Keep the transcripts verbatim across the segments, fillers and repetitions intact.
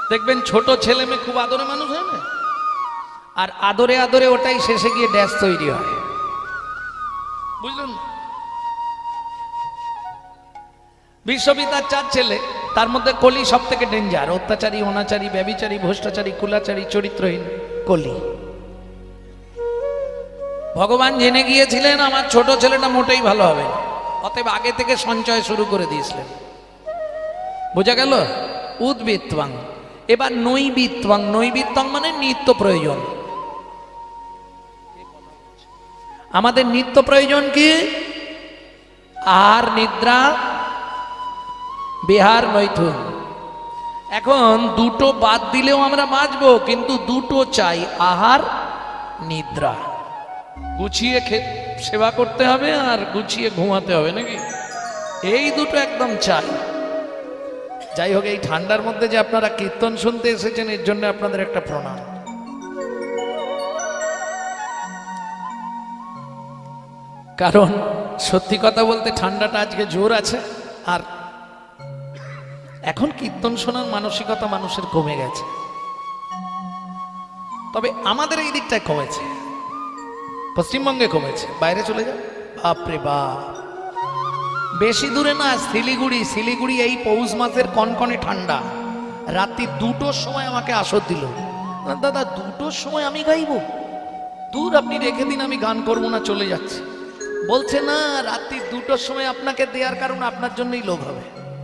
দেখবেন ছোট ছেলে মেয়ে খুব আদরে মানুষ হয় না, আর আদরে আদরে ওটাই শেষে গিয়ে ড্যাশ তৈরি হয়, বুঝলেন? বিশ্ববিদ্যার চার ছেলে, তার মধ্যে কলি সব থেকে ডেঞ্জার, অত্যাচারী, অনাচারী, ব্যভিচারী, ভ্রষ্টাচারী, কুলাচারী, চরিত্রহীন কলি। ভগবান জেনে গিয়েছিলেন আমার ছোট ছেলেটা মোটেই ভালো হবে না, অতএব আগে থেকে সঞ্চয় শুরু করে দিয়েছিলেন। বোঝা গেল? উদ্বৃত্তাং। এবার নৈবিত্তাং। নৈবিত্তাং মানে নিত্য প্রয়োজন। আমাদের নিত্য প্রয়োজন কি? আহার, নিদ্রা, বিহার, মৈথুন। এখন দুটো বাদ দিলেও আমরা বাঁচবো, কিন্তু দুটো চাই, আহার, নিদ্রা। গুছিয়ে সেবা করতে হবে আর গুছিয়ে ঘুমাতে হবে, নাকি? এই দুটো একদম চাই। যাই হোক, এই ঠান্ডার মধ্যে যে আপনারা কীর্তন শুনতে এসেছেন, এর জন্য আপনাদের একটা প্রণাম। কারণ সত্যি কথা বলতে ঠান্ডাটা আজকে জোর আছে, আর এখন কীর্তন শোনার মানসিকতা মানুষের কমে গেছে। তবে আমাদের এই দিকটায় কমেছে, পশ্চিমবঙ্গে কমেছে, বাইরে চলে যাও, বাপরে বাপ। বেশি দূরে না, শিলিগুড়ি। শিলিগুড়ি এই পৌষ মাসের কনকনে ঠান্ডা, রাত্রি দুটোর সময় আমাকে আসর দিল। দাদা, দুটোর সময় আমি গাইব? দূর, আপনি রেখে দিন, আমি গান করবো না, চলে যাচ্ছি। বলছে না, রাত্রি দুটোর সময় আপনাকে দেওয়ার কারণ আপনার জন্যই লোক হবে।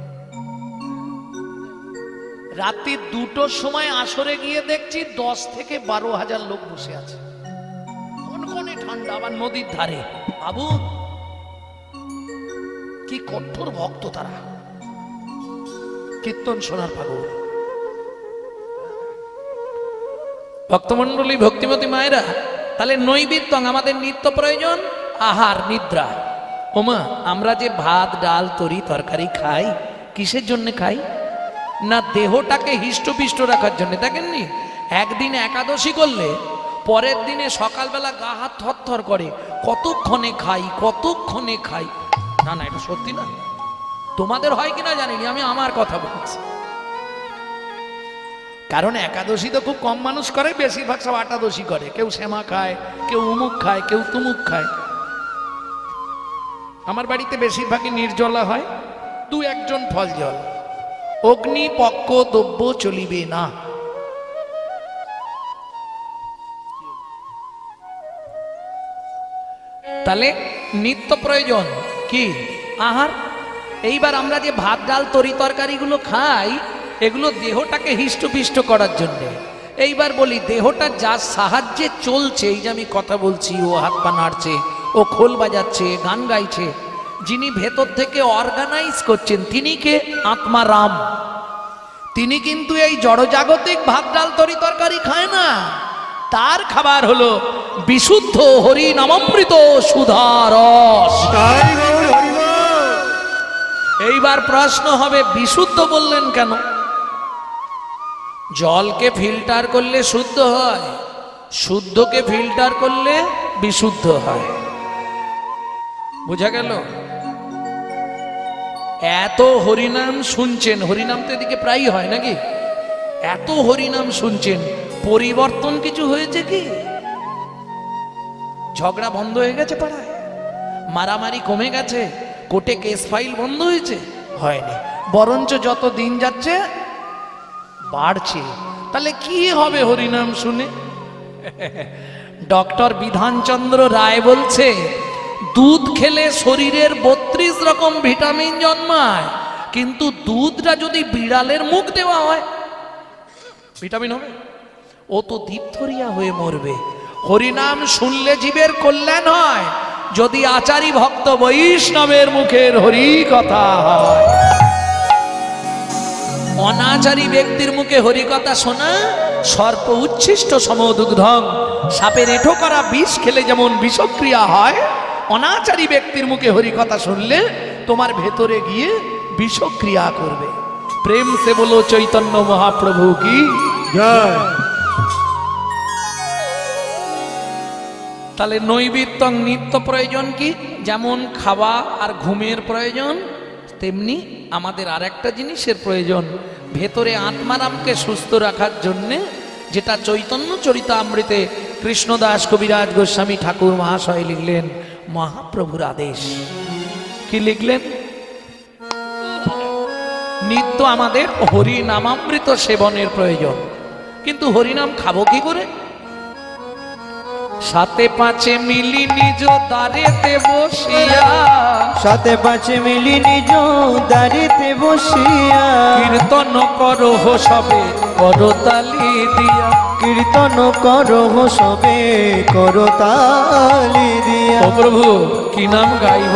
রাত্রি দুটোর সময় আসরে গিয়ে দেখছি দশ থেকে বারো হাজার লোক বসে আছে, কনকনে ঠান্ডা, আবার নদীর ধারে। বাবু, কি কঠোর ভক্ত তারা, কীর্তন শোনার পাগল। ভক্তমন্ডলী, ভক্তিমতী মায়েরা, তাহলে নৈবিত্তং আমাদের নিত্য প্রয়োজন, আহার, নিদ্রা। ওমা, আমরা যে ভাত, ডাল, তরি, তরকারি খাই, কিসের জন্য খাই? না দেহটাকে হিষ্টপিষ্ট রাখার জন্য। দেখেননি, একদিন একাদশী করলে পরের দিনে সকালবেলা গা হাত থরথর করে, কতক্ষণে খাই, কতক্ষণে খাই। না না, এটা সত্যি না। তোমাদের হয় কিনা জানিনি, আমি আমার কথা বলছি। কারণ একাদশী তো খুব কম মানুষ করে, বেশিরভাগ সব আটাদশী করে। কেউ শ্যামা খায়, কেউ উমুক খায়, কেউ তুমুক খায়। আমার বাড়িতে বেশিরভাগই নির্জলা হয়, দু একজন ফল জল। অগ্নি পক্ষ দ্রব্য চলিবে না। তাহলে নিত্য প্রয়োজন কি? আহার। এইবার আমরা যে ভাত, ডাল, তরি তরকারিগুলো খাই, এগুলো দেহটাকে হিষ্টপিষ্ট করার জন্য। এইবার বলি, দেহটা যার সাহায্যে চলছে, এই যে আমি কথা বলছি, ও হাত পা নাড়ছে, ও খোল বাজাচ্ছে, গান গাইছে, যিনি ভেতর থেকে অর্গানাইজ করছেন তিনি কে? আত্মা রাম। তিনি কিন্তু এই জড়জাগতিক ভাত, ডাল, তরি তরকারি খায় না। তার খাবার হলো বিশুদ্ধ হরি নামামৃত সুধারস। এইবার প্রশ্ন হবে, বিশুদ্ধ বললেন কেন? জলকে ফিল্টার করলে শুদ্ধ হয়, শুদ্ধকে ফিল্টার করলে বিশুদ্ধ হয়। বোঝা গেল? এত হরিনাম শুনছেন, হরিনাম তো এদিকে প্রায়ই হয় নাকি? এত হরিনাম শুনছেন, পরিবর্তন কিছু হয়েছে কি? ঝগড়া বন্ধ হয়ে গেছে পাড়ায়? মারামারি কমে গেছে? কোর্টে কেস ফাইল বন্ধ হয়েছে? হয়নি, বরঞ্চ যত দিন যাচ্ছে বাড়ছে। তাহলে কি হবে হরিনাম শুনে? ডক্টর বিধানচন্দ্র রায় বলছে, দুধ খেলে শরীরের বত্রিশ রকম ভিটামিন জন্মায়, কিন্তু দুধটা যদি বিড়ালের মুখ দেওয়া হয় ভিটামিন হবে? ও তো দীপথরিয়া হয়ে মরবে। হরিনাম শুনলে জীবের কল্যাণ হয়, যদি আচারী ভক্ত বৈষ্ণবের মুখের হরি কথা হয়। অনাচারী ব্যক্তির মুখে হরি কথা শোনা সর্প উচ্ছিষ্ট সমদুগ্ধং। সাপের এঁঠো করা বিষ খেলে যেমন বিষক্রিয়া হয়, অনাচারী ব্যক্তির মুখে হরি কথা শুনলে তোমার ভেতরে গিয়ে বিষক্রিয়া করবে। প্রেম সে বলো চৈতন্য মহাপ্রভু কি জয়। তাহলে নৈবিত্তং নিত্য প্রয়োজন কি? যেমন খাওয়া আর ঘুমের প্রয়োজন, তেমনি আমাদের আর একটা জিনিসের প্রয়োজন, ভেতরে আত্মারামকে সুস্থ রাখার জন্যে, যেটা চৈতন্য চরিতামৃতে কৃষ্ণদাস কবিরাজ গোস্বামী ঠাকুর মহাশয় লিখলেন, মহাপ্রভুর আদেশ। কি লিখলেন? নিত্য আমাদের হরি নামামৃত সেবনের প্রয়োজন। কিন্তু হরিনাম খাবো কি করে? সাথে পাঁচে মিলি নিজ দাঁড়েতে বসিয়া, সাথে পাঁচে মিলি নিজ দাঁড়িতে বসিয়া, কীর্তন করো সবে করতালি দিয়া, কীর্তন করো সবে করতালি দিয়া। ও প্রভু কি নাম গাইব?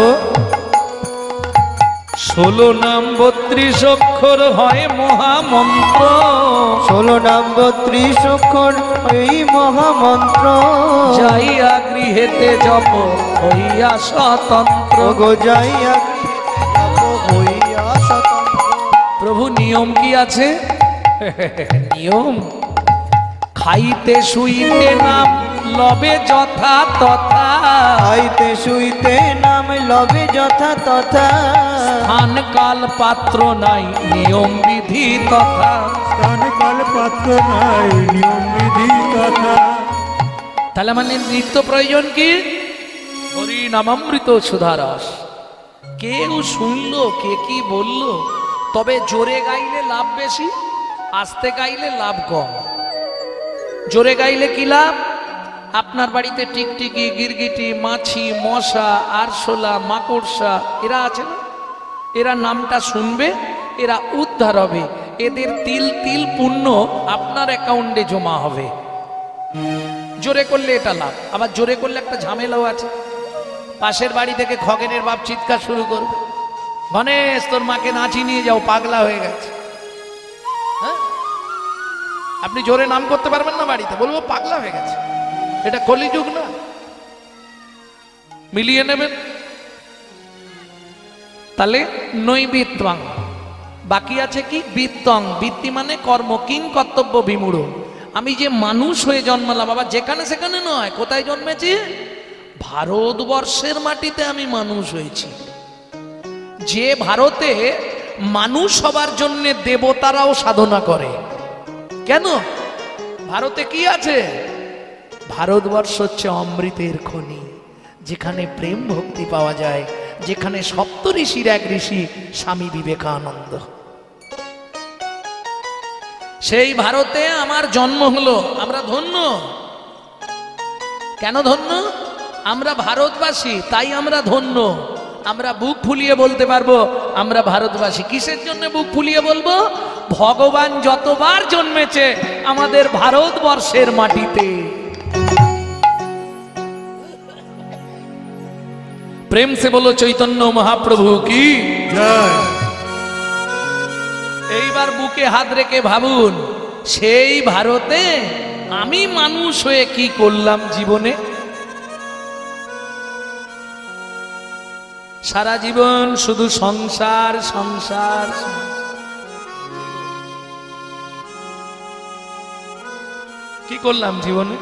ষোলো নাম বত্রিশ অক্ষর হয় মহামন্ত্র, ষোলো নাম বত্রিশ অক্ষর এই মহামন্ত্র, যাইয়া গৃহেতে জপ হইয়া স্বতন্ত্র, গো যাইয়া হইয়া স্বতন্ত্র। প্রভু নিয়ম কি আছে? নিয়ম খাইতে শুইতে নাম লবে যথা তথা, খাইতে শুইতে নাম লবে যথা তথা, স্থান কাল পাত্র নাই নিয়ম বিধি তথা, স্থান কাল পাত্র নাই নিয়ম বিধি তথা। তাহলে মানে নিত্য প্রয়োজন কি? হরি নামামৃত সুধারস। কেউ শুনলো, কে কি বললো, তবে জোরে গাইলে লাভ বেশি, আস্তে গাইলে লাভ কম। জোরে গাইলে কি লাভ? আপনার বাড়িতে টিকটিকি, গিরগিটি, মাছি, মশা, আরশোলা, মাকড়সা এরা আছে না, এরা নামটা শুনবে, এরা উদ্ধার হবে, এদের তিল তিল পুণ্য আপনার অ্যাকাউন্টে জমা হবে। জোরে করলে এটা লাভ। আবার জোরে করলে একটা ঝামেলাও আছে। পাশের বাড়ি থেকে খগেনের বাপ চিৎকার শুরু করবে, গণেশ তোর মাকে নাচি নিয়ে যাও, পাগলা হয়ে গেছে। হ্যাঁ, আপনি জোরে নাম করতে পারবেন না বাড়িতে, বলবো পাগলা হয়ে গেছে। এটা কলিযুগ না, মিলিয়ে নেবেন। তাহলে নৈবিত্তং, বাকি আছে কি? বিত্তং। বৃত্তি মানে কর্ম। কিং কর্তব্য বিমূঢ়। আমি যে মানুষ হয়ে জন্মালাম, বাবা যেখানে সেখানে নয়, কোথায় জন্মেছি? ভারতবর্ষের মাটিতে আমি মানুষ হয়েছি। যে ভারতে মানুষ হবার জন্য দেবতারাও সাধনা করে। কেন? ভারতে কি আছে? ভারতবর্ষ হচ্ছে অমৃতের খনি, যেখানে প্রেম ভক্তি পাওয়া যায়, যেখানে সপ্ত ঋষির এক ঋষি স্বামী বিবেকানন্দ। সেই ভারতে আমার জন্ম হলো, আমরা ধন্য। কেন ধন্য? আমরা ভারতবাসী, তাই আমরা ধন্য। আমরা বুক ফুলিয়ে বলতে পারবো আমরা ভারতবাসী। কিসের জন্য বুক ফুলিয়ে বলবো? ভগবান যতবার জন্মেছে আমাদের ভারতবর্ষের মাটিতে। প্রেম সে বলো চৈতন্য মহাপ্রভু কি জয়। এইবার বুকে হাত রেখে ভাবুন, সেই ভারতে আমি মানুষ হয়ে কি করলাম জীবনে? সারা জীবন শুধু সংসার সংসার। কি করলাম জীবনে?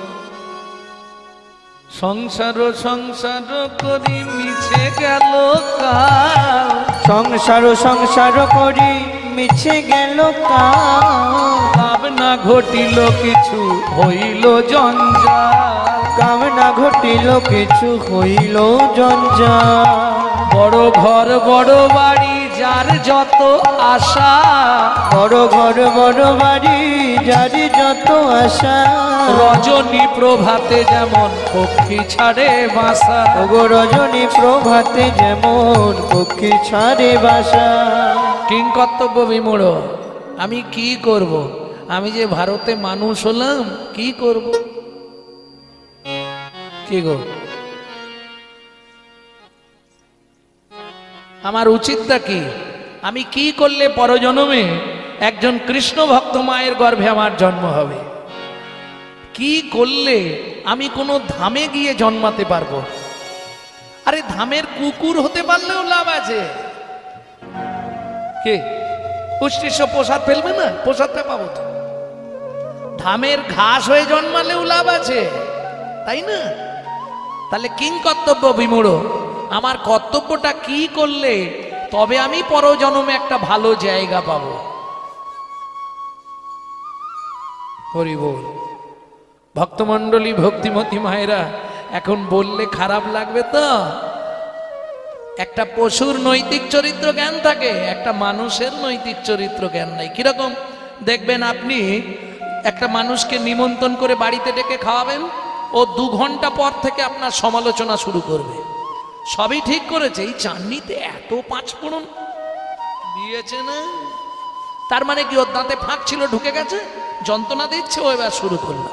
সংসার সংসার করি মিছে গেল কাল, সংসার সংসার করি মিছে গেল কাল, লাভ না ঘটিল কিছু হইল জঞ্জাল, কাম না ঘটিল কিছু হইল জঞ্জাল। বড় ঘর বড় বাড়ি যার যত আশা, বড় ঘর বড় বাড়ি যার যত আশা, রজনী প্রভাতে যেমন পক্ষী ছাড়ে বাসা, ওগো রজনী প্রভাতে যেমন পক্ষী ছাড়ে বাসা। কিং কর্তব্য বিমূঢ়। আমি কি করব? আমি যে ভারতে মানুষ হলাম, কি করব? কি গো, আমার উচিতটা কি? আমি কি করলে পরজন্মে একজন কৃষ্ণ ভক্ত মায়ের গর্ভে আমার জন্ম হবে? কি করলে আমি কোনো ধামে গিয়ে জন্মাতে পারবো? আরে ধামের কুকুর হতে পারলেও লাভ আছে। কে পুষ্টির সব প্রসাদ ফেলবে না? প্রসাদটা পাবো তো। ধামের ঘাস হয়ে জন্মালেও লাভ আছে, তাই না? তাহলে কিং কর্তব্য বিমূঢ়। আমার কর্তব্যটা কি করলে তবে আমি পরজন্মে একটা ভালো জায়গা পাবো। হরি বল। ভক্তমণ্ডলী, ভক্তিমতী মায়েরা, এখন বললে খারাপ লাগবে তো, একটা পশুর নৈতিক চরিত্র জ্ঞান থাকে, একটা মানুষের নৈতিক চরিত্র জ্ঞান নাই। কিরকম দেখবেন, আপনি একটা মানুষকে নিমন্ত্রণ করে বাড়িতে ডেকে খাওয়াবেন, ও দু ঘন্টা পর থেকে আপনার সমালোচনা শুরু করবে। সবই ঠিক করেছে, এই চাটনিতে এত পাঁচফোড়ন দিয়েছে না, তার মানে কি ওর দাঁতে ফাঁক ছিল, ঢুকে গেছে, যন্ত্রণা দিচ্ছে, ও এবার শুরু করলো।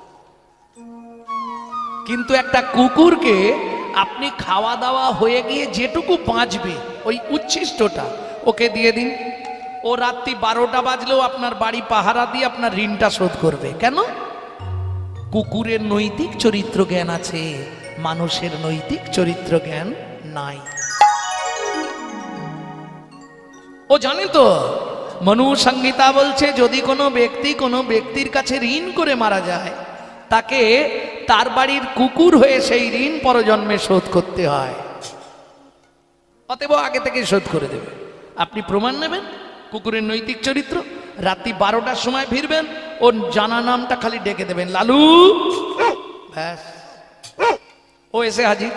কিন্তু একটা কুকুরকে আপনি খাওয়া দাওয়া হয়ে গিয়ে যেটুকু বাঁচবে ওই উচ্ছিষ্টটা ওকে দিয়ে দিন, ও রাত্রি বারোটা বাজলেও আপনার বাড়ি পাহারা দিয়ে আপনার ঋণটা শোধ করবে। কেন? কুকুরের নৈতিক চরিত্র জ্ঞান আছে, মানুষের নৈতিক চরিত্র জ্ঞান নাই। ও জানে তো, মনু সংহিতা বলছে, যদি কোনো ব্যক্তি কোনো ব্যক্তির কাছে ঋণ করে মারা যায়, তাকে তার বাড়ির কুকুর হয়ে সেই ঋণ পরজন্মে শোধ করতে হয়। অতএব আগে থেকে শোধ করে দেবে। আপনি প্রমাণ নেবেন কুকুরের নৈতিক চরিত্র, রাত্রি বারোটার সময় ফিরবেন, ওর জানা নামটা খালি ডেকে দেবেন, লালু, ব্যাস, ও এসে হাজির।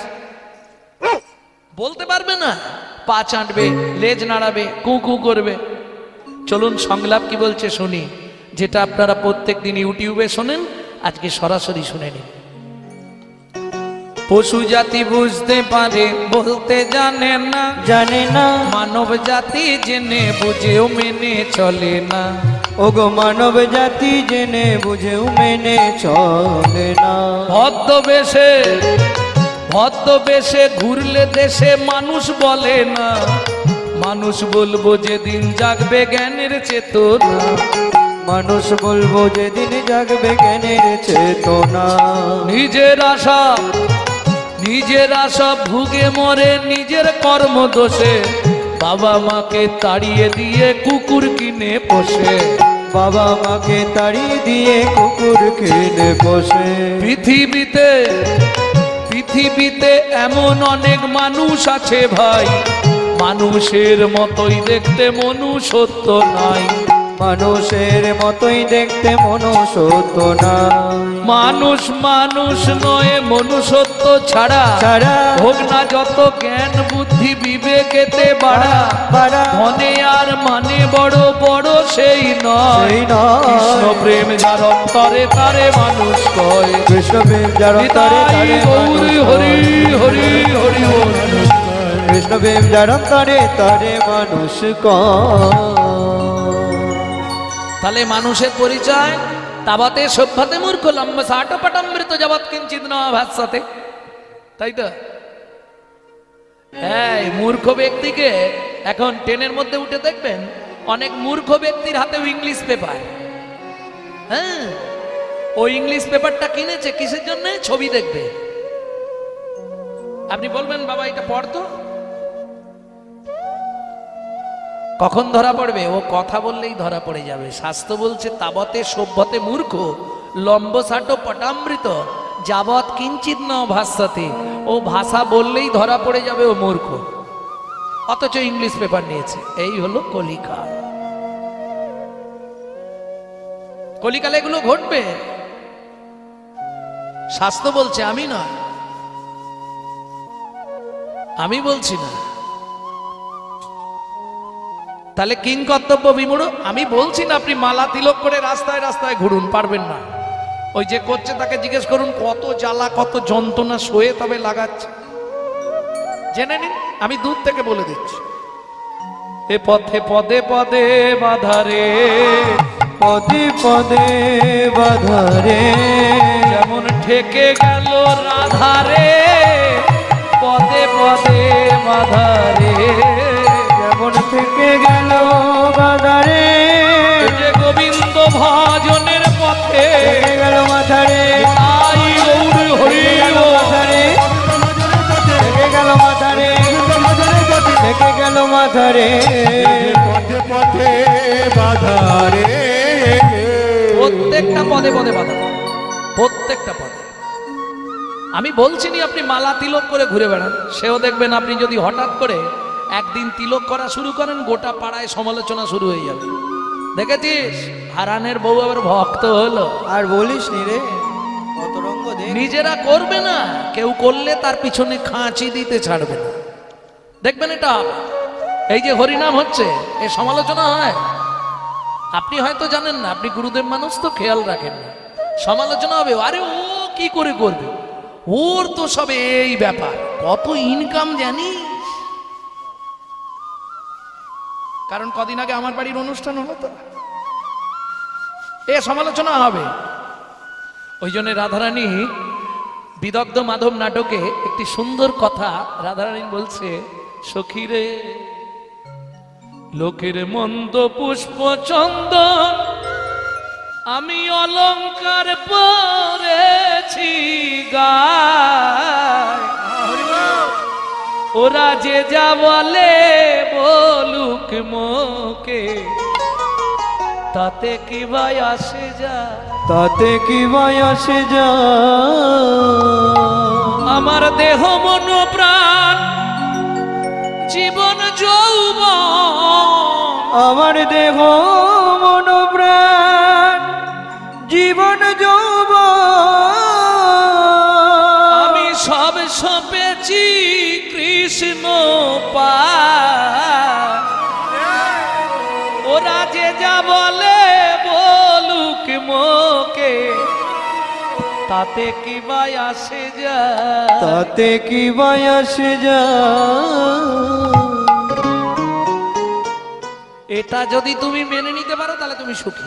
বলতে পারবে না, পা চাটবে, লেজ নাড়াবে, কু কু করবে। চলুন সংলাপ কি বলছে শুনি, যেটা আপনারা প্রত্যেক দিন ইউটিউবে শোনেন, আজকে সরাসরি শুনে নিন। পশু জাতি বুঝতে পারে, বলতে জানে না, জানে না, মানব জাতি জেনে বুঝেও মেনে চলে না। ওগো মানব জাতি জেনে বুঝেও মেনে চলে না। ভদ্রবেশে ভদ্রবেশে ঘুরলে দেশে মানুষ বলে না, মানুষ বলবো যেদিন জাগবে জ্ঞানের চেতনা। মানুষ বলবো যেদিন জাগবে জ্ঞানের চেতনা। নিজের আশা নিজের আশা ভুগে মরে নিজের কর্ম দোষে, বাবা মাকে তাড়িয়ে দিয়ে কুকুর কিনে পোষে। বাবা মাকে তাড়িয়ে দিয়ে কুকুর কিনে পোষে। পৃথিবীতে পৃথিবীতে এমন অনেক মানুষ আছে ভাই, মানুষের মতোই দেখতে মনুষ্যত্ব নাই। মানুষের মতোই দেখতে মনুষ্যত্ব নাই। মানুষ মানুষ নয়, মনুষ্যত্ব ছাড়া ছাড়া হোক না যত জ্ঞান বুদ্ধি বিবেকেতে বাড়া। বাড়া মনে আর মানে বড় বড় সেই নয়, সেই নয়। কৃষ্ণ প্রেম যার অন্তরে তারে মানুষ কয়। কৃষ্ণ প্রেম যার অন্তরে তারে গৌরী হরি হরি হরি বল। কৃষ্ণ প্রেম যার অন্তরে তারে মানুষ কয়। তাহলে মানুষের পরিচয়, তাবতে সভ্যতে মূর্খ লম্ব ষাট পটমৃত জগৎ কিঞ্চিৎ ন ভাস্যতে। তাই তো? হ্যাঁ, মূর্খ ব্যক্তিকে এখন ট্রেনের মধ্যে উঠে দেখবেন অনেক মূর্খ ব্যক্তির হাতেও ইংলিশ পেপার। হ্যাঁ, ও ইংলিশ পেপারটা কিনেছে কিসের জন্য? ছবি দেখবে। আপনি বলবেন বাবা এটা পড়তো, কখন ধরা পড়বে? ও কথা বললেই ধরা পড়ে যাবে। শাস্ত্র বলছে তাবতে সভ্যতে মূর্খ লম্বসাট পটামৃত যাবৎ কিঞ্চিৎ ন ভাস্যতে। ও ভাষা বললেই ধরা পড়ে যাবে ও মূর্খ, অথচ ইংলিশ পেপার নিয়েছে। এই হলো কলিকাল। কলিকালে এগুলো ঘটবে, শাস্ত্র বলছে, আমি নয়, আমি বলছি না। তাহলে কিং কর্তব্য বিমূঢ়? আমি বলছি না আপনি মালা তিলক করে রাস্তায় রাস্তায় ঘুরুন, পারবেন না। ওই যে করছে তাকে জিজ্ঞেস করুন কত জ্বালা কত যন্ত্রণা সয়ে তবে লাগাচ্ছে, জেনে নিন। আমি দূর থেকে বলে দিচ্ছি। এ পথে পদে পদে বাধারে, পদে পদে বাধারে, যেমন ঠেকে গেল রাধারে, পদে পদে বাধারে, যেমন থেকে গেল বাধারে। যে গোবিন্দ ভজনের পথে গেল মাথারে, আই গৌর হরি মাথারে থেকে গেল মাথারে, থেকে গেল মাথারে, পথে পথে বাধারে। প্রত্যেকটা পদে পদে বাধা, প্রত্যেকটা পদে। আমি বলছি নি আপনি মালা তিলক করে ঘুরে বেড়ান, সেও দেখবেন আপনি যদি হঠাৎ করে একদিন তিলক করা শুরু করেন, গোটা পাড়ায় সমালোচনা শুরু হয়ে যাবে। দেখেছিস হারানের বউ আবার ভক্ত হলো। আর বলিস নি রে, কত রঙ্গ দেখ। নিজেরা করবে না, কেউ করলে তার পিছনে খাঁচি দিতে ছাড়বে না। দেখবেন এটা হবে। এই যে হরিনাম হচ্ছে, এ সমালোচনা হয়। আপনি হয়তো জানেন না, আপনি গুরুদেব মানুষ তো খেয়াল রাখেন না। সমালোচনা হবে, আরে ও কি করে করবে, ওর তো সব এই ব্যাপার, কত ইনকাম জানিস। কারণ কদিন আগে আমার বাড়ির অনুষ্ঠান হলো তো, এ সমালোচনা হবে। ওই জন্য রাধারানী বিদগ্ধ মাধব নাটকে একটি সুন্দর কথা রাধারানী বলছে, সখীরে লোকের মন্দ পুষ্প চন্দন আমি অলংকার পরেছি গায়, ওরা যে যা বলে বলুক মোকে, তাতে কি ভাই আসে যায়, তাতে কি ভাই আসে যায়। আমার দেহ মন প্রাণ জীবন যৌবন, আমার দেহ মন প্রাণ জীবন যৌবন, আমি সব সপেছি কৃষ্ণ পায়, ওরা যে যা বলে বলুক মোকে, তাতে কি ভাই আসে যায়, তাতে কি ভাই আসে যায়। এটা যদি তুমি মেনে নিতে পারো তাহলে তুমি সুখী।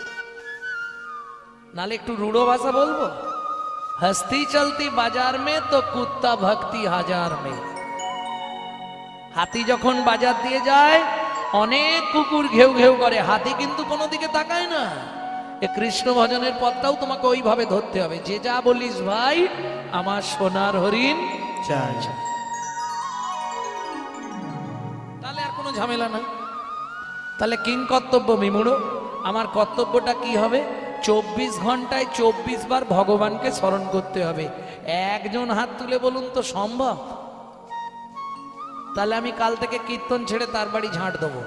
নালে একটু রূঢ় ভাষা বলবো, হস্তি চলতি বাজার মে তো কুত্তা ভক্তি হাজার মে। হাতি যখন বাজার দিয়ে যায় অনেক কুকুর ঘেউ ঘেউ করে, হাতি কিন্তু কোনো দিকে তাকায় না। এ কৃষ্ণ ভজনের পথটাও তোমাকে ওইভাবে ধরতে হবে, যে যা বলিস ভাই আমার সোনার হরিণ চাই। তাহলে আর কোনো ঝামেলা না। তাহলে কিং কর্তব্য মিমুড়ো, আমার কর্তব্যটা কি হবে, চব্বিশ ঘন্টায় চব্বিশ বার ভগবানকে স্মরণ করতে হবে। একজন হাত তুলে বলুন তো সম্ভব? তাহলে আমি কাল থেকে কীর্তন ছেড়ে তার বাড়ি ঝাঁট দেবো।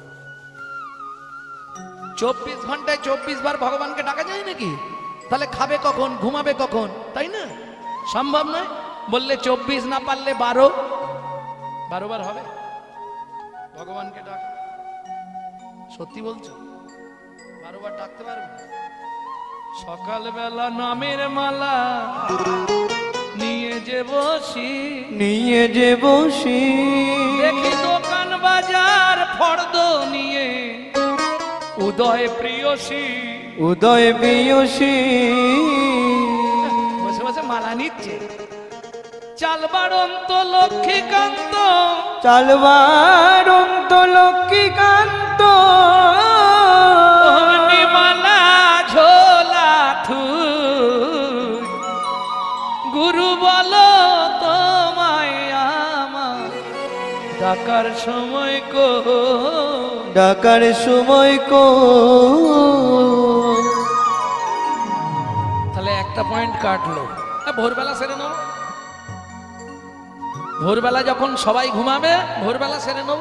চব্বিশ ঘন্টায় চব্বিশ বার ভগবানকে ডাকা যায় নাকি? তাহলে খাবে কখন, ঘুমাবে কখন, তাই না? সম্ভব নয়। বললে চব্বিশ না পারলে বারো, বারো বার হবে ভগবানকে ডাকা। সত্যি বলছো? বারো বার ডাকতে পারবে? সকালবেলা নামের মালা নিয়ে যে বসি, নিয়ে যে বসি, দেখি দোকান বাজার ফর্দ নিয়ে উদয় প্রিয়সী, উদয় প্রিয়সী বসে বসে মালা নিচ্ছে। চাল বাড়ন্ত লক্ষ্মীকান্ত, চালবার অন্ত লক্ষ্মীকান্ত, মালা ঝোলা থুই, গুরু বলো তোমায় আমার ডাকার সময় কো, ডাকার সময় কো। তাহলে একটা পয়েন্ট কাটলো। ভোরবেলা সেরে নেবো, ভোরবেলা যখন সবাই ঘুমাবে ভোরবেলা সেরে নেব।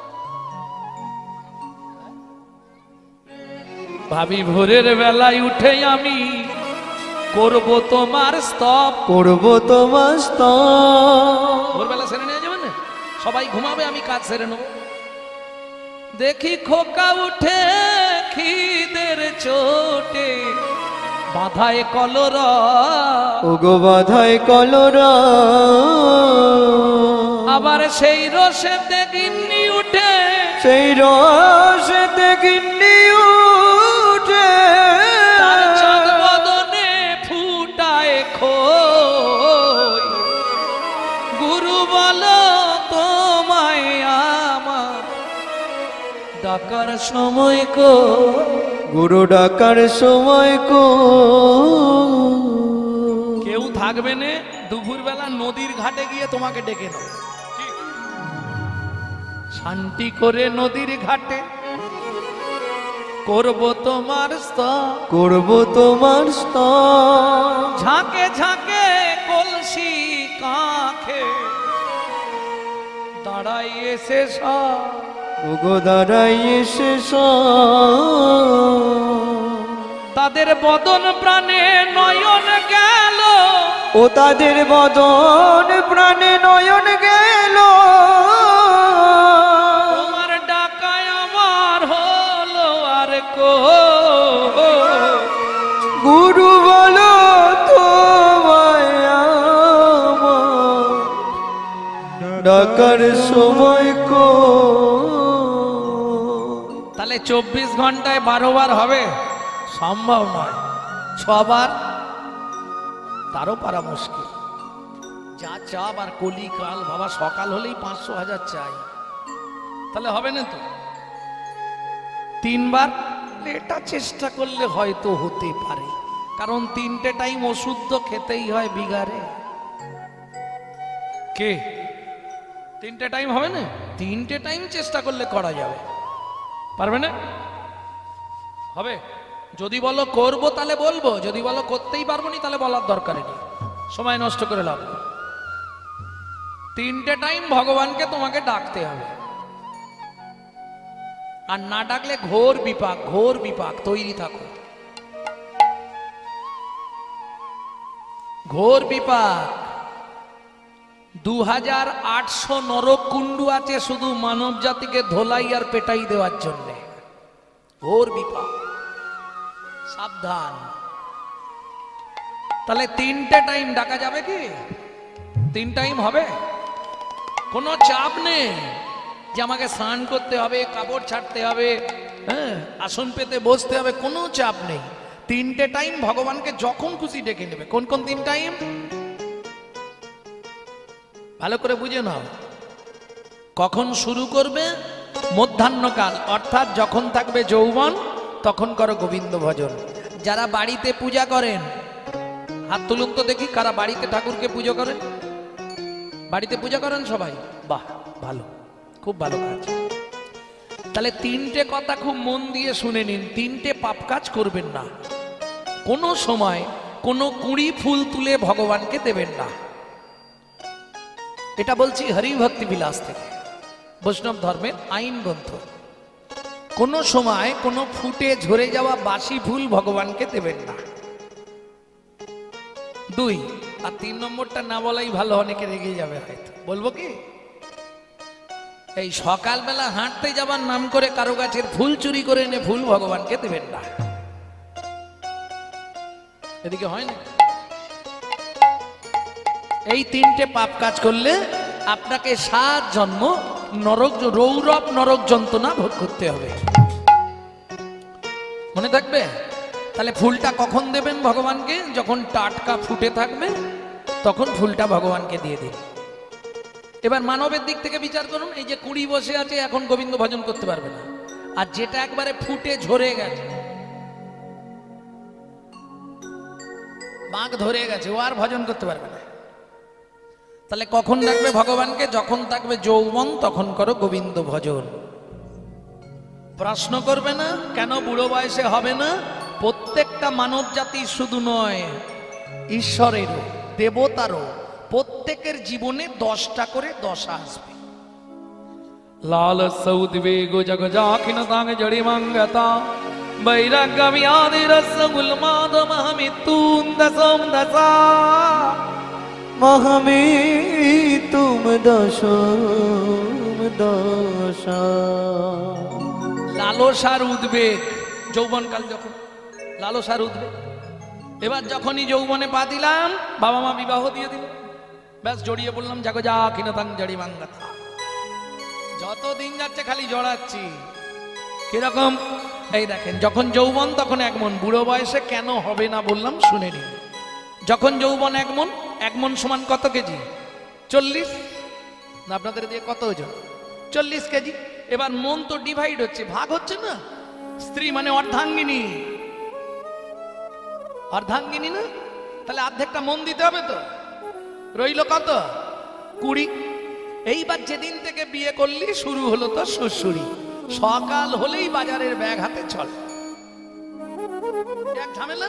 ভাবি ভোরের বেলায় উঠে আমি করব তোমার স্তব, করব তোমার স্তব। ভোরবেলা সেরে নিয়ে যাবেন না, সবাই ঘুমাবে আমি কাজ সেরে নেব। দেখি খোকা উঠে খিদের চোটে বাধায় কলরা, ওগো বাধায় কলরা, আবার সেই রসেতে গিন্নি উঠে, সেই রসেতে গিন্নি উঠে, তার চাঁদ বদনে ফুটায় খই, গুরু বলো তোমায় আমার ডাকার সময় কো, গুরু ডাকার সময় কো। কেউ থাকবে না, দুপুর বেলা নদীর ঘাটে গিয়ে তোমাকে ডেকে নাও, শান্তি করে নদীর ঘাটে করব তোমার স্তব, করব তোমার স্তব। ঝাঁকে ঝাঁকে কলসি কাঁখে দাঁড়াই এসে সব ওগো দাঁড়াই এসে তাদের বদন প্রাণে নয়ন গেল ও তাদের বদন প্রাণে নয়ন গেল তোমার ডাকায় আমার হলো আর কো গুরু বলো তোমায় আমার ডাকার সময় কো। তাহলে চব্বিশ ঘন্টায় বারো বার হবে সম্ভব নয়, ছবার তারও পারা মুশকিল। যা চাপ আর কলি কাল বাবা, সকাল হলেই পাঁচশো হাজার চাই, তাহলে হবে না তো। তিনবার এটা চেষ্টা করলে হয়তো হতে পারে, কারণ তিনটে টাইম ওষুধ তো খেতেই হয় বিঘারে। কে তিনটে টাইম হবে না? তিনটে টাইম চেষ্টা করলে করা যাবে, পারবে না? হবে। যদি বলো করবো তাহলে বলবো, যদি বলো করতেই পারবো না তাহলে বলার দরকার নেই, সময় নষ্ট করে লাভ নেই। তিনটে টাইম ভগবানকে তোমাকে ডাকতে হবে, আর না ডাকলে ঘোর বিপাক, ঘোর বিপাক। তৈরি থাকো, ঘোর বিপাক। দু হাজার আটশো নরকুণ্ডু আছে শুধু মানব জাতিকে ধোলাই আর পেটাই দেওয়ার জন্য। ঘোর বিপাক, সাবধান। তাহলে তিনটে টাইম ডাকা যাবে কি? তিন টাইম হবে, কোনো চাপ নেই যে আমাকে স্নান করতে হবে, কাপড় ছাড়তে হবে, হ্যাঁ আসন পেতে বসতে হবে, কোনো চাপ নেই। তিনটে টাইম ভগবানকে যখন খুশি ডেকে নেবে। কোন কোন তিন টাইম ভালো করে বুঝে নাও। কখন শুরু করবে? মধ্যাহ্নকাল, অর্থাৎ যখন থাকবে যৌবন তখন করো গোবিন্দ ভজন। যারা বাড়িতে পূজা করেন হাত তুলুন তো দেখি, কারা বাড়িতে ঠাকুরকে পুজো করেন? বাড়িতে পূজা করেন সবাই? বাহ, ভালো, খুব ভালো কাজ। তাহলে তিনটে কথা খুব মন দিয়ে শুনে নিন। তিনটে পাপ কাজ করবেন না, কোনো সময় কোনো কুড়ি ফুল তুলে ভগবানকে দেবেন না। এটা বলছি হরিভক্তি বিলাস থেকে, বৈষ্ণব ধর্মের আইন গ্রন্থ। কোনো সময় কোনো ফুটে ঝরে যাওয়া বাসি ফুল ভগবানকে দেবেন না। দুই আর তিন নম্বরটা না বলাই ভালো, অনেকে রেগে যাবে হয়তো। বলবো কি? এই সকালবেলা হাঁটতে যাবার নাম করে কারো গাছের ফুল চুরি করে এনে ফুল ভগবানকে দেবেন না। এদিকে হয় না? এই তিনটে পাপ কাজ করলে আপনাকে সাত জন্ম নরক, রৌরব নরক যন্ত্রণা ভোগ করতে হবে। মনে থাকবে? তাহলে ফুলটা কখন দেবেন ভগবানকে? যখন টাটকা ফুটে থাকবে তখন ফুলটা ভগবানকে দিয়ে দিন। এবার মানবের দিক থেকে বিচার করুন। এই যে কুড়ি বসে আছে, এখন গোবিন্দ ভজন করতে পারবে না, আর যেটা একবারে ফুটে ঝরে গেছে, বাঁক ধরে গেছে, ও আর ভজন করতে পারবে না। তাহলে কখন ডাকবে ভগবানকে? যখন থাকবে যৌবন তখন করো গোবিন্দ ভজন। প্রশ্ন করবে না কেন বুড়ো বয়সে হবে না? প্রত্যেকটা মানব জাতি শুধু নয়, ঈশ্বরেরও দেবতারও প্রত্যেকের জীবনে দশটা করে দশা আসবে। লাল সৌদ্বেগো জগজাখিন তাং জড়ি মঙ্গতা বৈরাগ্যমিয়াদি রসগুলমাদ মহমিতুন দশম দশা মহামে তুম দশম দশা। লালসার উদ্বেগ, যৌবনকাল যখন লালসার উদ্বেগ। এবার যখনই যৌবনে পা দিলাম, বাবা মা বিবাহ দিয়ে দিল, ব্যাস জড়িয়ে বললাম জাগো যা কিনতাং জড়ি মাঙ্গাতা। যত দিন যাচ্ছে খালি জড়াচ্ছি। কিরকম? এই দেখেন, যখন যৌবন তখন এক মন। বুড়ো বয়সে কেন হবে না বললাম শুনে নিন। যখন যৌবন এক মন, এক মন সমান কত কেজি? চল্লিশ না? আপনাদের দিয়ে কত ওজন? চল্লিশ কেজি। এবার মন তো ডিভাইড হচ্ছে, ভাগ হচ্ছে না। স্ত্রী মানে অর্ধাঙ্গিনী, অর্ধাঙ্গিনী না? তাহলে অর্ধেকটা মন দিতে হবে তো। রইল কত? কুড়ি। এইবার যেদিন থেকে বিয়ে করলি শুরু হলো তো শ্বশুরি। সকাল হলেই বাজারের ব্যাগ হাতে চল, এক ঝামেলা।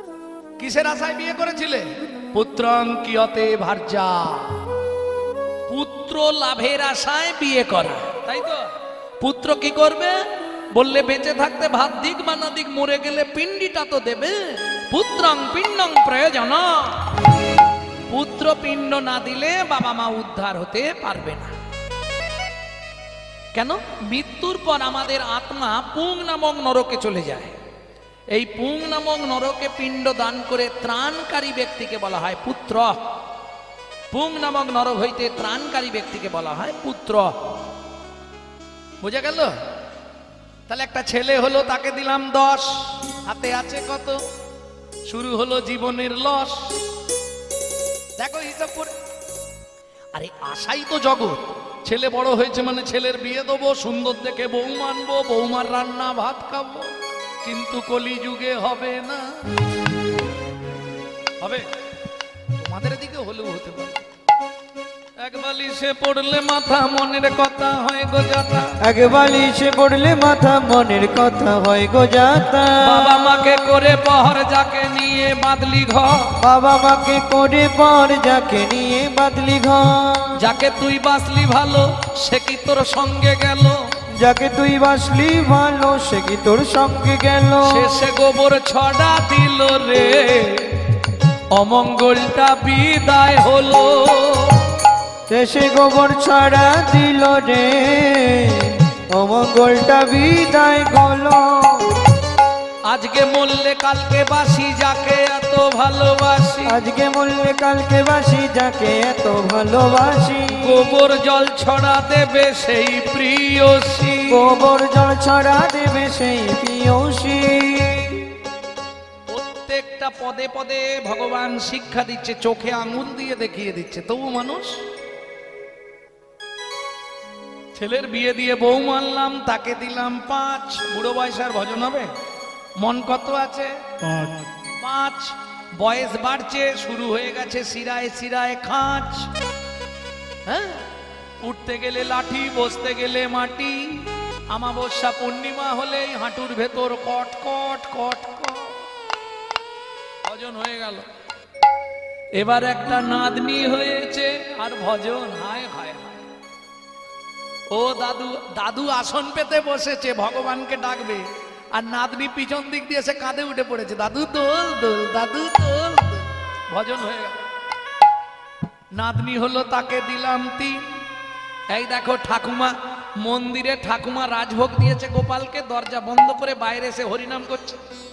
কিসের আশায় বিয়ে করেছিলে? পুত্রং কিয়তে ভার্যা, পুত্র লাভের আশায় বিয়ে করা, তাই তো? পুত্র কি করবে? বললে বেঁচে থাকতে ভাত দিক বা না দিক, মরে গেলে পিণ্ডিটা তো দেবে। পুত্রং পিণ্ডং প্রয়োজন। পুত্র পিণ্ড না দিলে বাবা মা উদ্ধার হতে পারবে না। কেন? মৃত্যুর পর আমাদের আত্মা পুং নামক নরকে চলে যায়। এই পুং নামক নরকে পিণ্ড দান করে ত্রাণকারী ব্যক্তিকে বলা হয় পুত্র। পুং নামক নরক হইতে ত্রাণকারী ব্যক্তিকে বলা হয় পুত্র। বুঝা গেল? তাহলে একটা ছেলে হলো, তাকে দিলাম দশ, হাতে আছে কত? শুরু হলো জীবনের লস। দেখো হিসাব করে, আরে আশাই তো জগৎ। ছেলে বড় হয়েছে মানে ছেলের বিয়ে দেবো, সুন্দর দেখে বউ মানবো, বৌমার রান্না ভাত খাবো। কিন্তু কলিযুগে হবে না। হবে? তোমাদের দিকে হলেও হতে পারে। এক বালিশে পড়লে মাথা মনের কথা হয় গো যাতা। এক বালিশে পড়লে মাথা মনের কথা হয় গো যাতা। বাবা মাকে করে পহর যাকে নিয়ে বাদলি ঘর। বাবা মাকে করে পর যাকে নিয়ে বাদলি ঘর। যাকে তুই বাসলি ভালো সে কি তোর সঙ্গে গেল। যাকে তুই বাসলি ভালো সে কি তোর সঙ্গে গেল। শেষে গোবর ছড়া দিল রে, অমঙ্গলটা বিদায় হলো। শেষে গোবর ছড়া দিল রে, অমঙ্গলটা বিদায় হলো। আজকে মরলে কালকে বাসি যাকে এত ভালোবাসি। আজকে মরলে কালকে বাসি যাকে এত ভালোবাসি। গোবর জল ছড়া দেবে সেই প্রিয়সী। গোবর জল ছড়া দেবে সেই প্রিয়সী। প্রত্যেকটা পদে পদে ভগবান শিক্ষা দিচ্ছে, চোখে আঙুল দিয়ে দেখিয়ে দিচ্ছে। তবু মানুষ, ছেলের বিয়ে দিয়ে বউ মানলাম, তাকে দিলাম পাঁচ। বুড়ো বয়স আর ভজন হবে? মন কত আছে? পাঁচ। বয়স বাড়ছে, শুরু হয়ে গেছে শিরায় শিরায় খাঁচ। হ্যাঁ, উঠতে গেলে লাঠি, বসতে গেলে মাটি। আমাবস্যা পূর্ণিমা হলেই হাঁটুর ভেতর কট কট কট কট। ভজন হয়ে গেল। এবার একটা নাতনি হয়েছে আর ভজন। হায় হায় হায়। ও দাদু, দাদু আসন পেতে বসেছে, ভগবানকে ডাকবে, আর নাতনি পিছন দিক দিয়ে সে কাঁধে উঠে পড়েছে। দাদু দোল দোল, দাদু দোল দোল। ভজন হয়ে গেল। নাতনি হলো, তাকে দিলাম তিন। এই দেখো ঠাকুমা মন্দিরে, ঠাকুমা রাজভোগ দিয়েছে গোপালকে, দরজা বন্ধ করে বাইরে এসে হরিনাম করছে।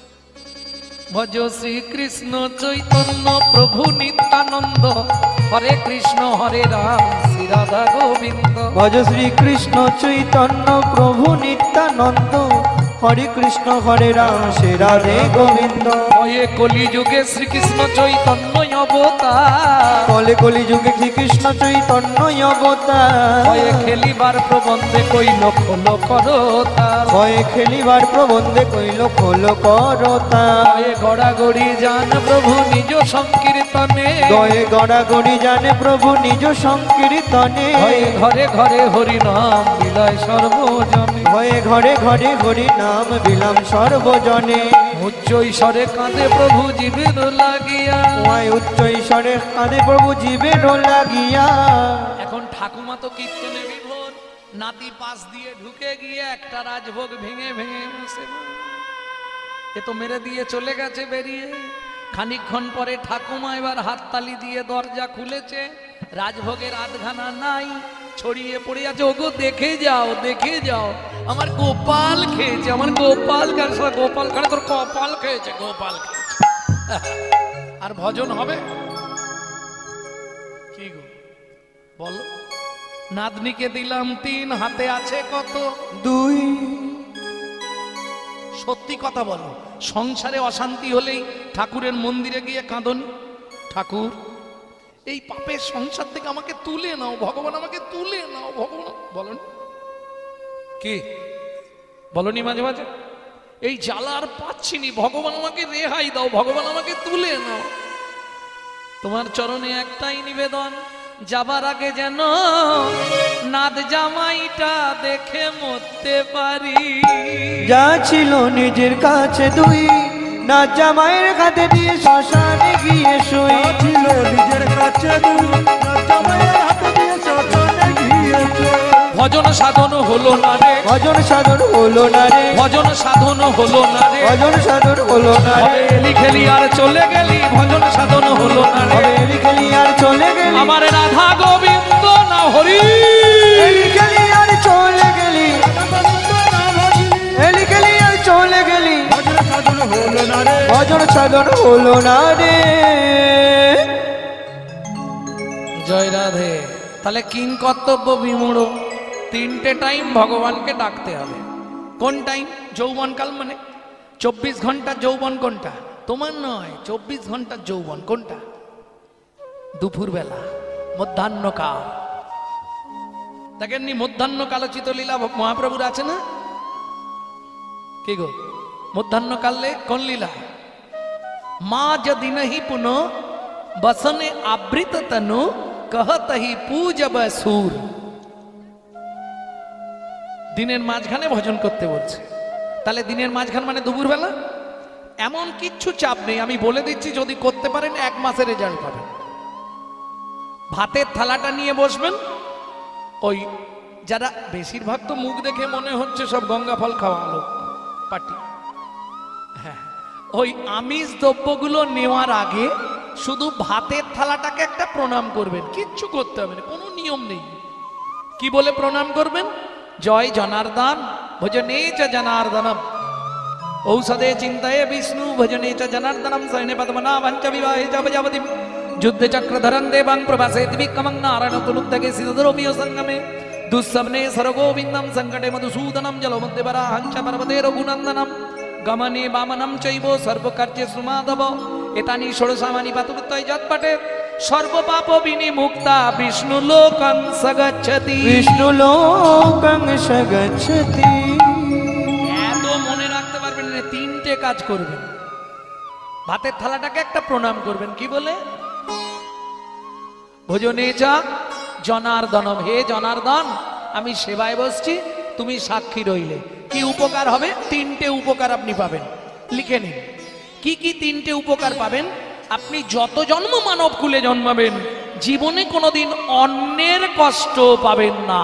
ভজ শ্রীকৃষ্ণ চৈতন্য প্রভু নিত্যানন্দ, হরে কৃষ্ণ হরে রাম শ্রী রাধা গোবিন্দ। ভজ শ্রীকৃষ্ণ চৈতন্য প্রভু নিত্যানন্দ, হরে কৃষ্ণ হরে রাম শ্রী রাধে গোবিন্দ। হয়ে কলিযুগে শ্রীকৃষ্ণ চৈতন্য অবতার। কলে কলি যুগে শ্রীকৃষ্ণ চৈতন্য অবতার। হয়ে খেলিবার প্রবন্ধে কইল খোল করতার। হয়ে খেলিবার প্রবন্ধে কইল খোল করতার। হয়ে গড়াগড়ি জান প্রভু নিজ সংকীর্তনে। গয়ে গড়াগড়ি জানে প্রভু নিজ সংকীর্তনে। হয়ে ঘরে ঘরে হরি নাম বিলায় সর্বজনে। হয়ে ঘরে ঘরে হরি নাম বিলাম সর্বজনে। উচ্চ ঈশ্বরে কাঁদে প্রভু জীবের লাগিয়া। ওই উচ্চ ঈশ্বরে কাঁদে প্রভু জীবের লাগিয়া। এখন ঠাকুমা তো কীর্তনে বিভোর, নাতি পাশ দিয়ে ঢুকে গিয়ে একটা রাজভোগ ভেঙে ভেঙে বসে। এ তো মেরে দিয়ে চলে গেছে বেরিয়ে। খানিকক্ষণ পরে ঠাকুমা এবার হাততালি দিয়ে দরজা খুলেছে, রাজভোগের আধখানা নাই, ছড়িয়ে পড়ে আছে। ওগো দেখে যাও, দেখে যাও, আমার গোপাল খেয়েছে, আমার গোপাল গোপাল খানে তোর কপাল খেয়েছে, গোপাল খেয়েছে। আর ভজন হবে কি গো বলো? নাতনিকে দিলাম তিন, হাতে আছে কত? দুই। সত্যি কথা বলো, সংসারে অশান্তি হলেই ঠাকুরের মন্দিরে গিয়ে কাঁদনি, ঠাকুর এই পাপের সংসার থেকে আমাকে তুলে নাও, ভগবান আমাকে তুলে নাও, ভগবান বলনি কি? বলনি মাঝে মাঝে এই জ্বালা আর পাচ্ছিনি, ভগবান আমাকে রেহাই দাও, ভগবান আমাকে তুলে নাও। তোমার চরণে একটাই নিবেদন, যাবার আগে যেন নাদ জামাইটা দেখে মরতে পারি। যা ছিল নিজের কাছে দুই, নাদ জামাইয়ের কাঁধে দিয়ে শ্মশানে গিয়ে শুই। ছিল নিজের কাছে দুই, নাদ জামাইয়ের হাতে দিয়ে শ্মশানে ভজন সাধন হলো না রে, ভজন সাধন হলো না রে, ভজন সাধন হলো না রে, ভজন সাধন হলো না রে, হবে এলি খেলি আর চলে গেলি, ভজন সাধন হলো না রে, হবে এলি খেলি আর চলে গেলি, আমার রাধা গোবিন্দ না হরি, এলি খেলি আর চলে গেলি, এলি খেলি আর চলে গেলি, ভজন সাধন হলো না রে, ভজন সাধন হলো না রে। জয় রাধে। তাহলে কিং কর্তব্য বিমূঢ়, তিনটে টাইম ভগবানকে ডাকতে হবে। কোন টাইম? যৌবনকাল, মানে চব্বিশ ঘন্টার যৌবন কোনটা? তোমার নয়, চব্বিশ ঘন্টার যৌবন কোনটা? দুপুরবেলা, মধ্যাহ্নকাল। দেখেননি মধ্যাহ্ন কালোচিত লীলা মহাপ্রভুর আছে না? কি গো, মধ্যাহ্নকালে কোন লীলা? মা যদি নহি পুনঃ বসনে আবৃত তনু कहत ही पूजब सुर। দিনের মাঝখানে ভজন করতে বলছে, তাহলে দিনের মাঝখান মানে দুপুরবেলা। এমন কিচ্ছু চাপ নেই, আমি বলে দিচ্ছি, যদি করতে পারেন এক মাসের রেজাল্ট পাবেন। ভাতের থালাটা নিয়ে বসবেন, ওই যারা বেশিরভাগ তো মুখ দেখে মনে হচ্ছে সব গঙ্গা ফল খাওয়া লোক পার্টি, হ্যাঁ, ওই আমিষ দ্রব্যগুলো নেওয়ার আগে শুধু ভাতের থালাটাকে একটা প্রণাম করবেন, কিচ্ছু করতে হবে না, কোনো নিয়ম নেই। কি বলে প্রণাম করবেন? জয় জনার্দন ভজনে চ জনার্দনম, ঔষধে চিন্তায়ে বিষ্ণু ভজনে চ জনার্দনম, শয়নে পদ্মনাভং চ বিবাহে চ প্রজাপতিম, যুদ্ধে চক্রধরং দেবাং প্রভাসে দিবিক্রমং, নারায়ণ তুলুদ্ধকে সিদ্ধরোপিয় সঙ্গমে, দুঃস্বপ্নে সরগোবিন্দম, সংকটে মধুসূদনম, জলমধ্যে বরাহং চ পর্বতে রঘুনন্দনম, গমনে বামনম চৈব সর্বকার্যে সুমাধব, এতানি ষোড়শামানি পাতুরত্বয় যৎপটে, সর্বপাপ বিনিমুক্তা বিষ্ণু লোকং সগচ্ছতি, বিষ্ণু লোকং সগচ্ছতি। এত মনে রাখতে পারবেন না, তিনটে কাজ করবেন। ভাতের থালাটাকে একটা প্রণাম করবেন, কি বলে? ভোজনে যা জনার্দনম, হে জনার্দন আমি সেবায় বসছি, তুমি সাক্ষী রইলে। কি উপকার হবে? তিনটে উপকার আপনি পাবেন, লিখে নিন। কি কি তিনটে উপকার পাবেন? আপনি যত জন্ম মানব কুলে জন্মাবেন, জীবনে কোনোদিন অন্যের কষ্ট পাবেন না।